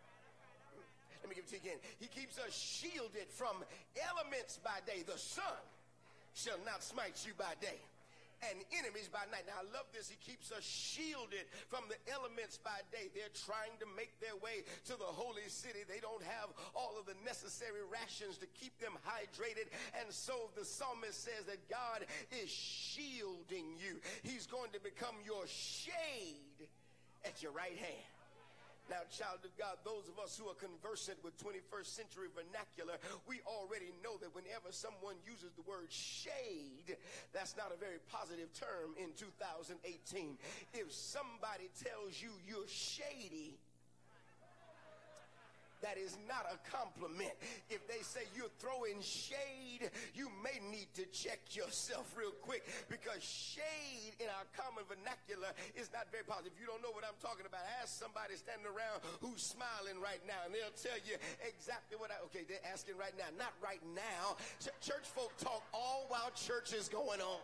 Let me give it to you again. He keeps us shielded from elements by day. The sun shall not smite you by day, and enemies by night. Now, I love this. He keeps us shielded from the elements by day. They're trying to make their way to the holy city. They don't have all of the necessary rations to keep them hydrated. And so the psalmist says that God is shielding you. He's going to become your shade at your right hand. Now, child of God, those of us who are conversant with twenty-first century vernacular, we already know that whenever someone uses the word shade, that's not a very positive term in two thousand eighteen. If somebody tells you you're shady, that is not a compliment. If they say you're throwing shade, you may need to check yourself real quick, because shade in our common vernacular is not very positive. If you don't know what I'm talking about, ask somebody standing around who's smiling right now, and they'll tell you exactly what I, okay, they're asking right now. Not right now. Ch- church folk talk all while church is going on.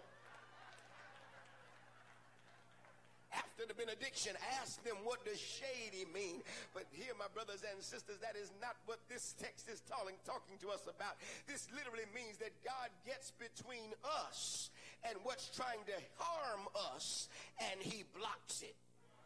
After the benediction, ask them, what does shady mean? But here, my brothers and sisters, that is not what this text is talking, talking to us about. This literally means that God gets between us and what's trying to harm us, and he blocks it.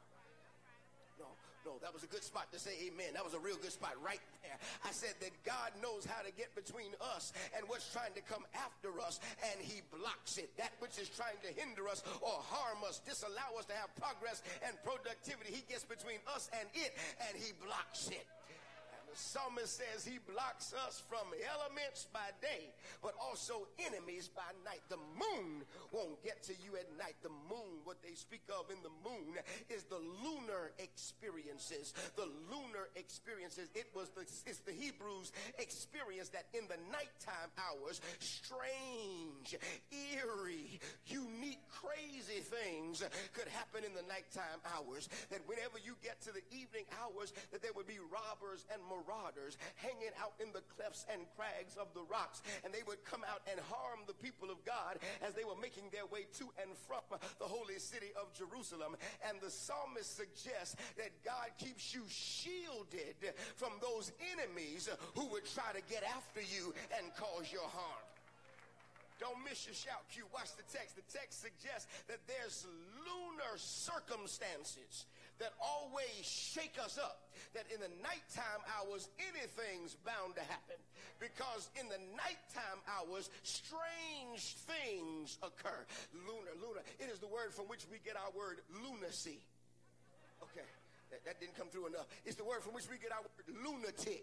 No, no, that was a good spot to say amen. That was a real good spot right there. I said that God knows how to get between us and what's trying to come after us, and he blocks it. That which is trying to hinder us or harm us, disallow us to have progress and productivity, he gets between us and it, and he blocks it. The psalmist says he blocks us from elements by day, but also enemies by night. The moon won't get to you at night. The moon, what they speak of in the moon, is the lunar experiences. The lunar experiences. It was the, it's the Hebrews' experience that in the nighttime hours, strange, eerie, unique, crazy things could happen in the nighttime hours. That whenever you get to the evening hours, that there would be robbers and marauders hanging out in the clefts and crags of the rocks, and they would come out and harm the people of God as they were making their way to and from the holy city of Jerusalem. And the psalmist suggests that God keeps you shielded from those enemies who would try to get after you and cause your harm. Don't miss your shout cue. Watch the text. The text suggests that there's lunar circumstances that always shake us up. That in the nighttime hours, anything's bound to happen. Because in the nighttime hours, strange things occur. Lunar, lunar. It is the word from which we get our word lunacy. Okay, that, that didn't come through enough. It's the word from which we get our word lunatic.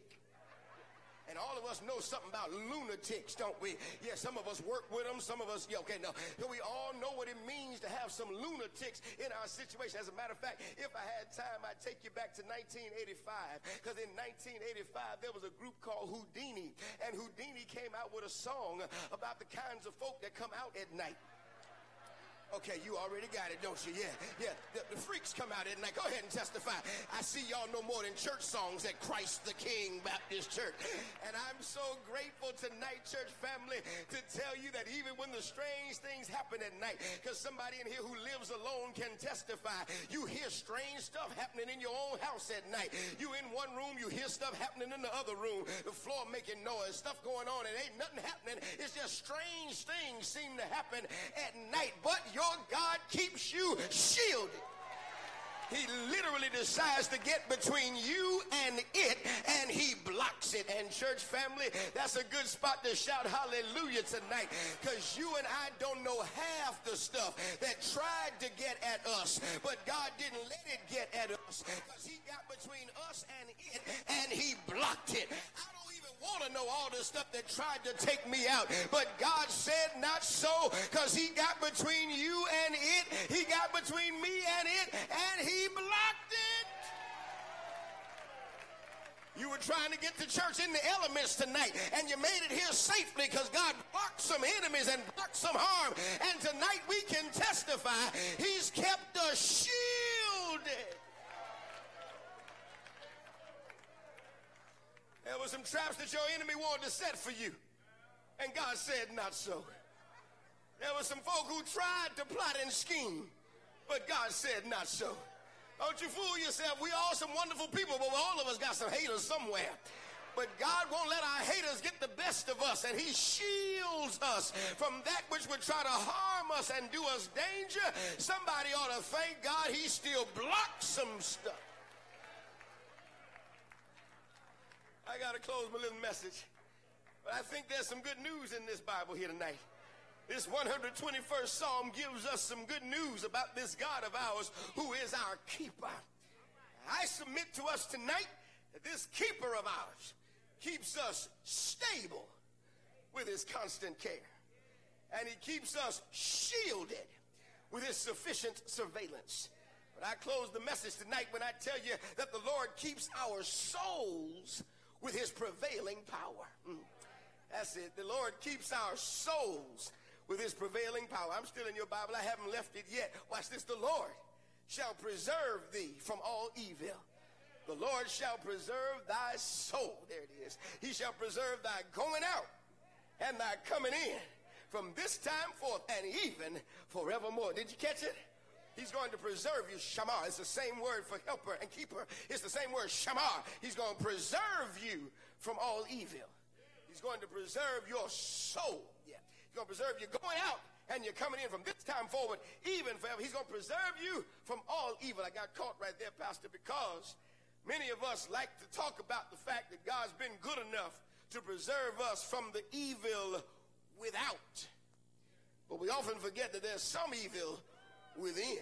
And all of us know something about lunatics, don't we? Yeah, some of us work with them. Some of us, yeah, okay, no. We all know what it means to have some lunatics in our situation. As a matter of fact, if I had time, I'd take you back to nineteen eighty-five. Because in nineteen eighty-five, there was a group called Houdini. And Houdini came out with a song about the kinds of folk that come out at night. Okay, you already got it, don't you? Yeah, yeah. The, the freaks come out at night. Go ahead and testify. I see y'all know more than church songs at Christ the King Baptist Church. And I'm so grateful tonight, church family, to tell you that even when the strange things happen at night, because somebody in here who lives alone can testify, you hear strange stuff happening in your own house at night. You in one room, you hear stuff happening in the other room. The floor making noise, stuff going on, and ain't nothing happening. It's just strange things seem to happen at night. But your God keeps you shielded. He literally decides to get between you and it, and he blocks it. And church family, that's a good spot to shout hallelujah tonight, because you and I don't know half the stuff that tried to get at us, but God didn't let it get at us, because he got between us and it, and he blocked it. I don't want to know all the stuff that tried to take me out, but God said not so, because he got between you and it, he got between me and it, and he blocked it. You were trying to get to church in the elements tonight, and you made it here safely because God blocked some enemies and blocked some harm, and tonight we can testify he's kept us shielded. There were some traps that your enemy wanted to set for you, and God said not so. There were some folk who tried to plot and scheme, but God said not so. Don't you fool yourself. We all some wonderful people, but all of us got some haters somewhere. But God won't let our haters get the best of us, and he shields us from that which would try to harm us and do us danger. Somebody ought to thank God he still blocks some stuff. I got to close my little message, but I think there's some good news in this Bible here tonight. This one hundred twenty-first Psalm gives us some good news about this God of ours who is our keeper. I submit to us tonight that this keeper of ours keeps us stable with his constant care, and he keeps us shielded with his sufficient surveillance. But I close the message tonight when I tell you that the Lord keeps our souls with his prevailing power. Mm. That's it. The Lord keeps our souls with his prevailing power. I'm still in your Bible. I haven't left it yet. Watch this. The Lord shall preserve thee from all evil. The Lord shall preserve thy soul. There it is. He shall preserve thy going out and thy coming in from this time forth and even forevermore. Did you catch it? He's going to preserve you. Shamar. It's the same word for helper and keeper. It's the same word, shamar. He's going to preserve you from all evil. He's going to preserve your soul. Yeah. He's going to preserve you going out and you're coming in from this time forward, even forever. He's going to preserve you from all evil. I got caught right there, Pastor, because many of us like to talk about the fact that God's been good enough to preserve us from the evil without. But we often forget that there's some evil within.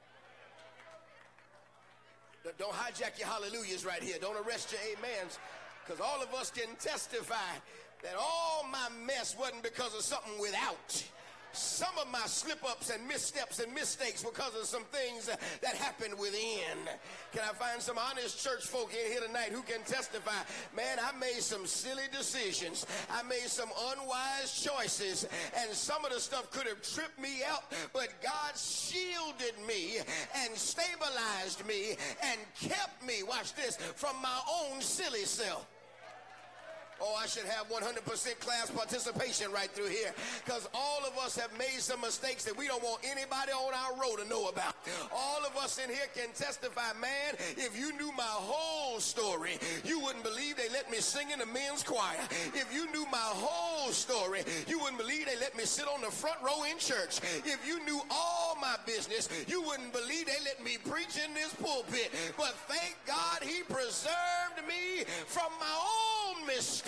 Don't hijack your hallelujahs right here. Don't arrest your amens, because all of us can testify that all my mess wasn't because of something without. Some of my slip-ups and missteps and mistakes because of some things uh, that happened within. Can I find some honest church folk in here tonight who can testify, man, I made some silly decisions. I made some unwise choices, and some of the stuff could have tripped me out, but God shielded me and stabilized me and kept me, watch this, from my own silly self. Oh, I should have one hundred percent class participation right through here, because all of us have made some mistakes that we don't want anybody on our road to know about. All of us in here can testify, man, if you knew my whole story, you wouldn't believe they let me sing in the men's choir. If you knew my whole story, you wouldn't believe they let me sit on the front row in church. If you knew all my business, you wouldn't believe they let me preach in this pulpit. But thank God he preserved me from my own mistakes.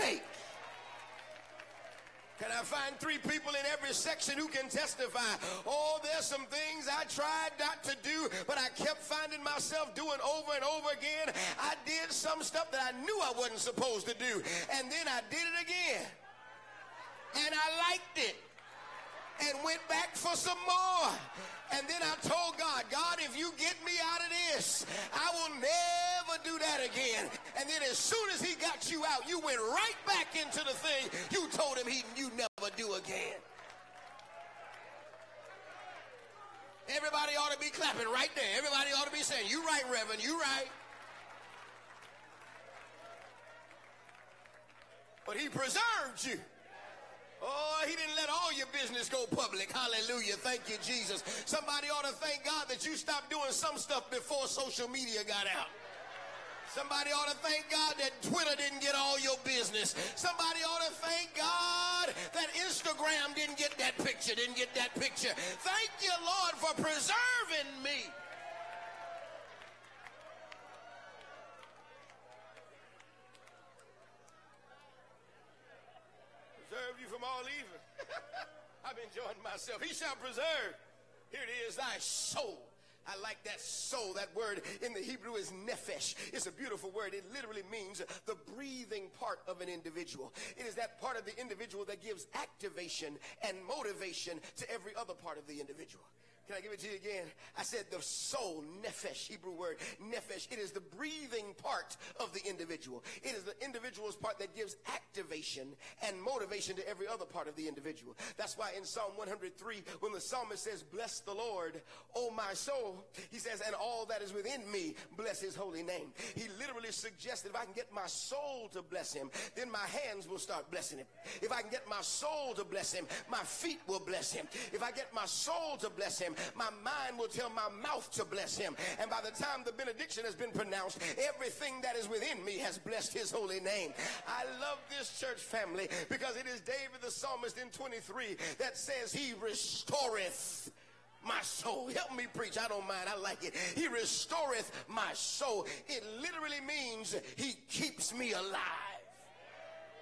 Can I find three people in every section who can testify? Oh, there's some things I tried not to do, but I kept finding myself doing over and over again. I did some stuff that I knew I wasn't supposed to do, and then I did it again. And I liked it and went back for some more. And then I told God, God, if you get me out of this, I will never do that again. And then as soon as he got you out, you went right back into the thing you told him he you never do again. Everybody ought to be clapping right there. Everybody ought to be saying, you right, Reverend, you right. But he preserved you. Oh, he didn't let all your business go public. Hallelujah. Thank you, Jesus. Somebody ought to thank God that you stopped doing some stuff before social media got out. Somebody ought to thank God that Twitter didn't get all your business. Somebody ought to thank God that Instagram didn't get that picture, didn't get that picture. Thank you, Lord, for preserving me. Preserve you from all evil. I'm enjoying myself. He shall preserve. Here it is, thy soul. I like that soul. That word in the Hebrew is nephesh. It's a beautiful word. It literally means the breathing part of an individual. It is that part of the individual that gives activation and motivation to every other part of the individual. Can I give it to you again? I said the soul, nephesh, Hebrew word, nephesh. It is the breathing part of the individual. It is the individual's part that gives activation and motivation to every other part of the individual. That's why in Psalm one hundred three, when the psalmist says, bless the Lord, O my soul, he says, and all that is within me, bless his holy name. He literally suggested if I can get my soul to bless him, then my hands will start blessing him. If I can get my soul to bless him, my feet will bless him. If I get my soul to bless him, my mind will tell my mouth to bless him. And by the time the benediction has been pronounced, everything that is within me has blessed his holy name. I love this church family because it is David the psalmist in twenty-three that says he restoreth my soul. Help me preach. I don't mind. I like it. He restoreth my soul. It literally means he keeps me alive.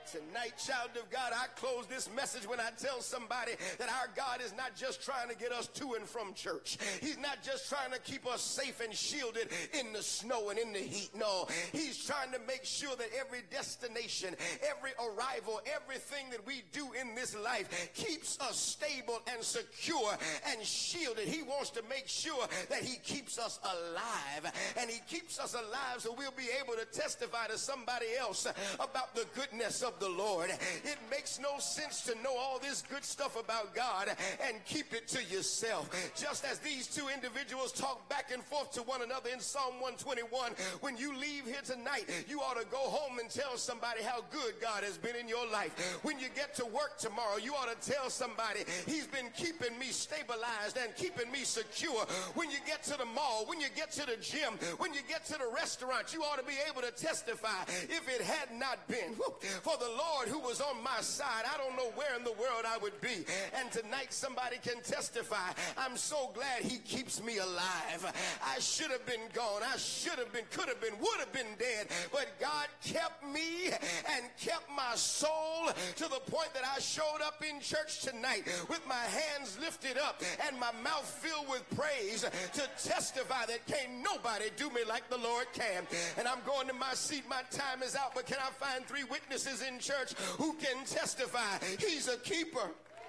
Tonight, child of God, I close this message when I tell somebody that our God is not just trying to get us to and from church. He's not just trying to keep us safe and shielded in the snow and in the heat. No, he's trying to make sure that every destination, every arrival, everything that we do in this life keeps us stable and secure and shielded. He wants to make sure that he keeps us alive, and he keeps us alive so we'll be able to testify to somebody else about the goodness of the Lord. It makes no sense to know all this good stuff about God and keep it to yourself. Just as these two individuals talk back and forth to one another in Psalm one twenty-one, when you leave here tonight, you ought to go home and tell somebody how good God has been in your life. When you get to work tomorrow, you ought to tell somebody, he's been keeping me stabilized and keeping me secure. When you get to the mall, when you get to the gym, when you get to the restaurant, you ought to be able to testify, if it had not been for the Lord who was on my side, I don't know where in the world I would be. And tonight somebody can testify, I'm so glad he keeps me alive. I should have been gone. I should have been, could have been, would have been dead. But God kept me and kept my soul to the point that I showed up in church tonight with my hands lifted up and my mouth filled with praise to testify that can't nobody do me like the Lord can. And I'm going to my seat. My time is out, but can I find three witnesses in church who can testify he's a keeper?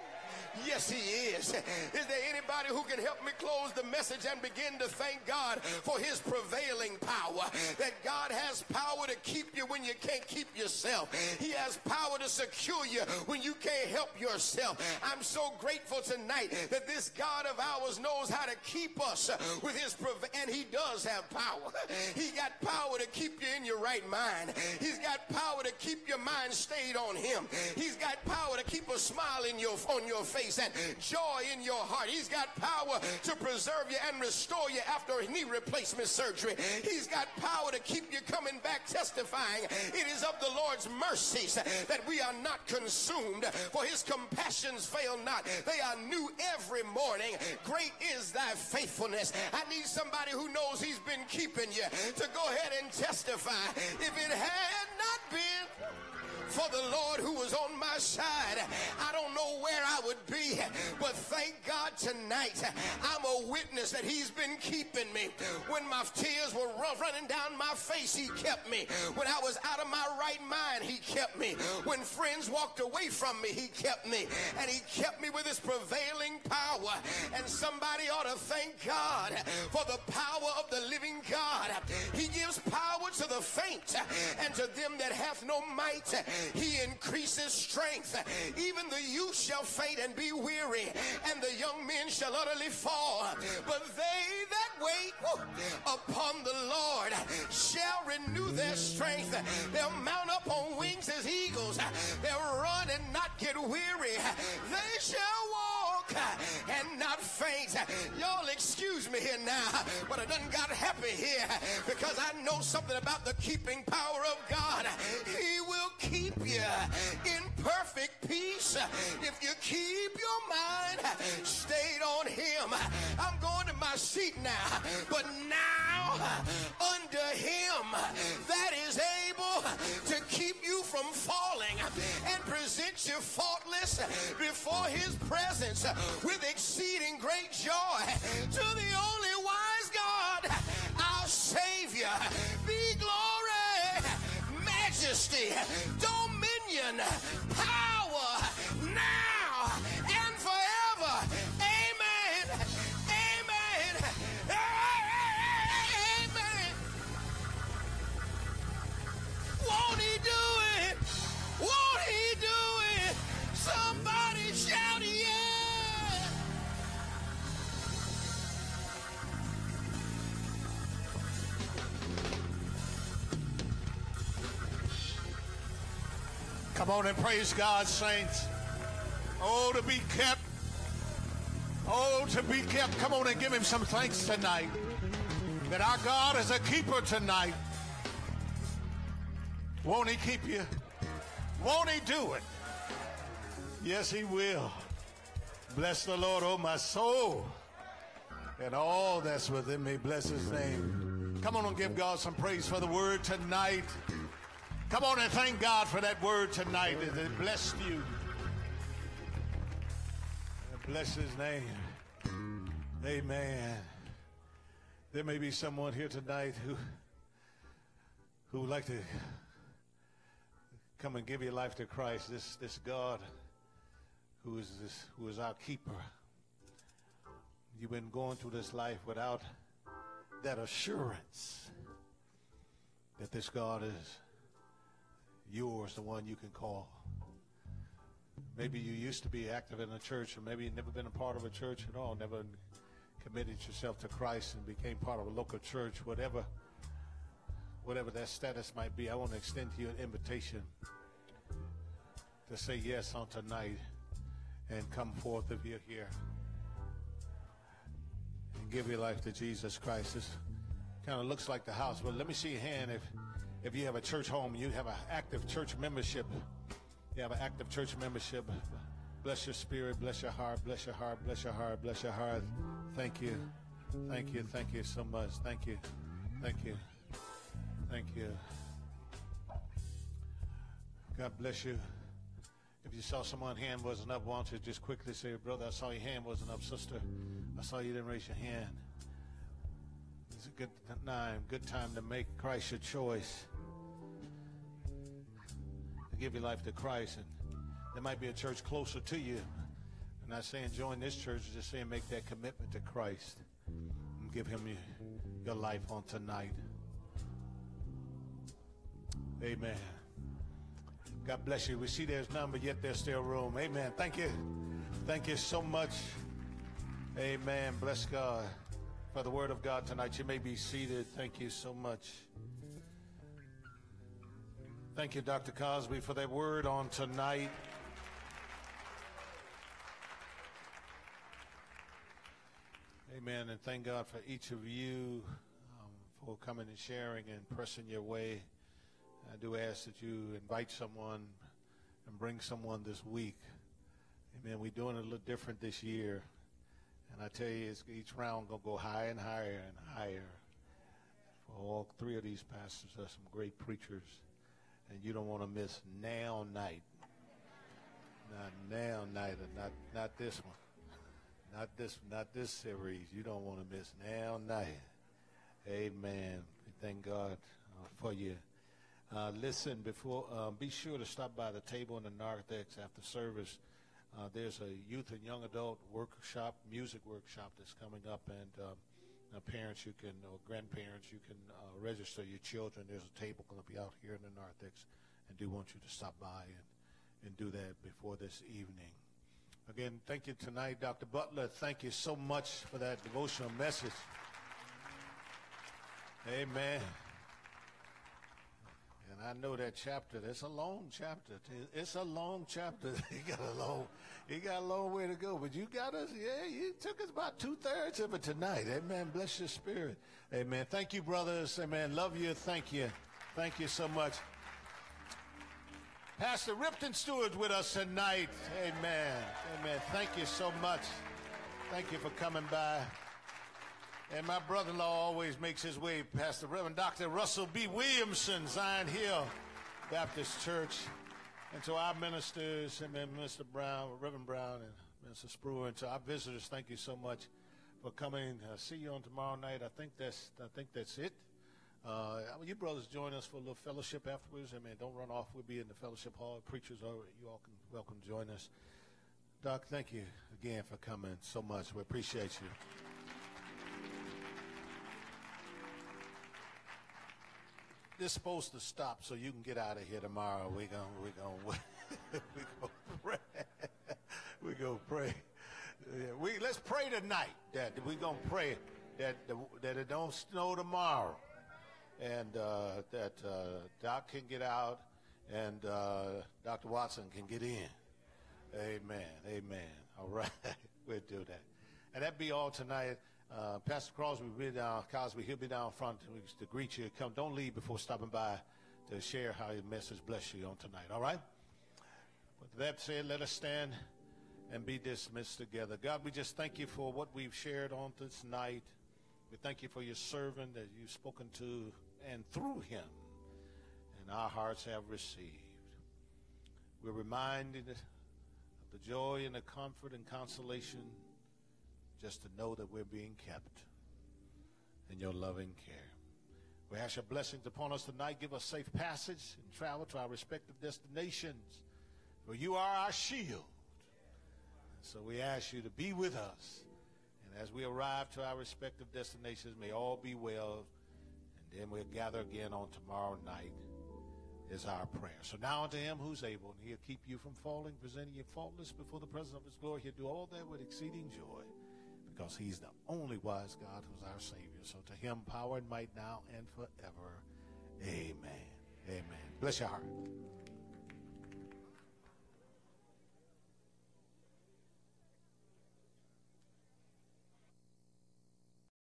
Yes, he is. Is there anybody who can help me close the message and begin to thank God for his prevailing power? That God has power to keep you when you can't keep yourself. He has power to secure you when you can't help yourself. I'm so grateful tonight that this God of ours knows how to keep us with his prov- and he does have power. He got power to keep you in your right mind. He's got power to keep your mind stayed on him. He's got power to keep a smile in your on your face and joy in your heart. He's got power to preserve you and restore you after a knee replacement surgery. He's got power to keep you coming back testifying. It is of the Lord's mercies that we are not consumed, for his compassions fail not. They are new every morning. Great is thy faithfulness. I need somebody who knows he's been keeping you to go ahead and testify. If it had not been for the Lord who was on my side, I don't know where I would be, but thank God tonight I'm a witness that he's been keeping me. When my tears were running down my face, he kept me. When I was out of my right mind, he kept me. When friends walked away from me, he kept me. And he kept me with his prevailing power. And somebody ought to thank God for the power of the living God. He gives power to the faint, and to them that hath no might he increases strength. Even the youth shall faint and be weary, and the young men shall utterly fall. But they that wait upon the Lord shall renew their strength. They'll mount up on wings as eagles. They'll run and not get weary. They shall walk and not faint. Y'all excuse me here now, but I done got happy here because I know something about the keeping power of God. He will keep you in perfect peace if you keep your mind stayed on him. I'm going to my seat now, but now under him that is able to keep you from falling and present you faultless before his presence with exceeding great joy. To the only wise God, our Savior, be glory, majesty, dominion, power, now and forever. Amen. Amen. Amen. Won't he do it? Won't he do it? Somebody shout yeah. Come on and praise God, saints. Oh, to be kept. Oh, to be kept. Come on and give him some thanks tonight. That our God is a keeper tonight. Won't he keep you? Won't he do it? Yes, he will. Bless the Lord, oh my soul, and all that's within me. Bless his name. Come on and give God some praise for the word tonight. Come on and thank God for that word tonight. It blessed you. Bless his name. Amen. There may be someone here tonight who who would like to come and give your life to Christ. This this God who is this who is our keeper. You've been going through this life without that assurance that this God is yours, the one you can call. Maybe you used to be active in a church, or maybe you've never been a part of a church at all, never committed yourself to Christ and became part of a local church. Whatever, whatever that status might be, I want to extend to you an invitation to say yes on tonight and come forth if you're here and give your life to Jesus Christ. This kind of looks like the house, but let me see your hand if if you have a church home, you have an active church membership. You have an active church membership. Bless your spirit, bless your heart, bless your heart, bless your heart, bless your heart. Thank you. Thank you. Thank you so much. Thank you. Thank you. Thank you. God bless you. If you saw someone's hand wasn't up, why don't you just quickly say, brother, I saw your hand wasn't up. Sister, I saw you didn't raise your hand. It's a good time, good time to make Christ your choice. To give your life to Christ. And there might be a church closer to you. I'm not saying join this church, just saying make that commitment to Christ and give him your, your life on tonight. Amen. God bless you. We see there's none, but yet there's still room. Amen. Thank you. Thank you so much. Amen. Bless God for the word of God tonight. You may be seated. Thank you so much. Thank you, Doctor Cosby, for that word on tonight. Amen. And thank God for each of you um, for coming and sharing and pressing your way. I do ask that you invite someone and bring someone this week. Amen. We're doing it a little different this year. And I tell you, it's, each round going to go higher and higher and higher. For all three of these pastors are some great preachers. And you don't want to miss now night. Not now night, or not not this one. Not this not this series. You don't want to miss now night. Amen. Thank God uh, for you. Uh, listen, before uh, be sure to stop by the table in the narthex after service. Uh, there's a youth and young adult workshop, music workshop that's coming up, and uh, uh, parents, you can, or grandparents, you can uh, register your children. There's a table going to be out here in the narthex, and do want you to stop by and, and do that before this evening. Again, thank you tonight, Doctor Butler. Thank you so much for that devotional message. Amen. And I know that chapter, that's a long chapter. It's a long chapter. He got a long, he got a long way to go. But you got us, yeah, you took us about two-thirds of it tonight. Amen. Bless your spirit. Amen. Thank you, brothers. Amen. Love you. Thank you. Thank you so much. Pastor Ripton Stewart's with us tonight. Amen. Amen. Thank you so much. Thank you for coming by. And my brother-in-law always makes his way, Pastor Reverend Doctor Russell B. Williamson, Zion Hill Baptist Church. And to our ministers, and then Mister Brown, Reverend Brown, and Mister Spruer, and to our visitors, thank you so much for coming. Uh, see you on tomorrow night. I think that's I think that's it. Uh, you brothers join us for a little fellowship afterwards. I mean, don't run off. We'll be in the fellowship hall. Preachers, are, you all can welcome to join us. Doc, thank you again for coming so much. We appreciate you. This is supposed to stop so you can get out of here tomorrow. We're gonna we're gonna we gonna pray. We're gonna pray. Yeah, we let's pray tonight that we're gonna pray that the, that it don't snow tomorrow, and uh, that uh, Doc can get out and uh, Doctor Watson can get in. Amen. Amen. All right, we'll do that, and that be all tonight. Uh, Pastor Crosby will be down, Cosby, he'll be down front to, to greet you. Come, don't leave before stopping by to share how your message bless you on tonight, all right? With that said, let us stand and be dismissed together. God, we just thank you for what we've shared on this night. We thank you for your servant that you've spoken to and through him. and our hearts have received. We're reminded of the joy and the comfort and consolation just to know that we're being kept in your loving care. We ask your blessings upon us tonight. Give us safe passage and travel to our respective destinations, for you are our shield. So we ask you to be with us. And as we arrive to our respective destinations, may all be well. And then we'll gather again on tomorrow night is our prayer. So now unto him who's able, and he'll keep you from falling, presenting you faultless before the presence of his glory. He'll do all that with exceeding joy, because he's the only wise God who's our Savior. So to him power and might now and forever. Amen. Amen. Bless your heart.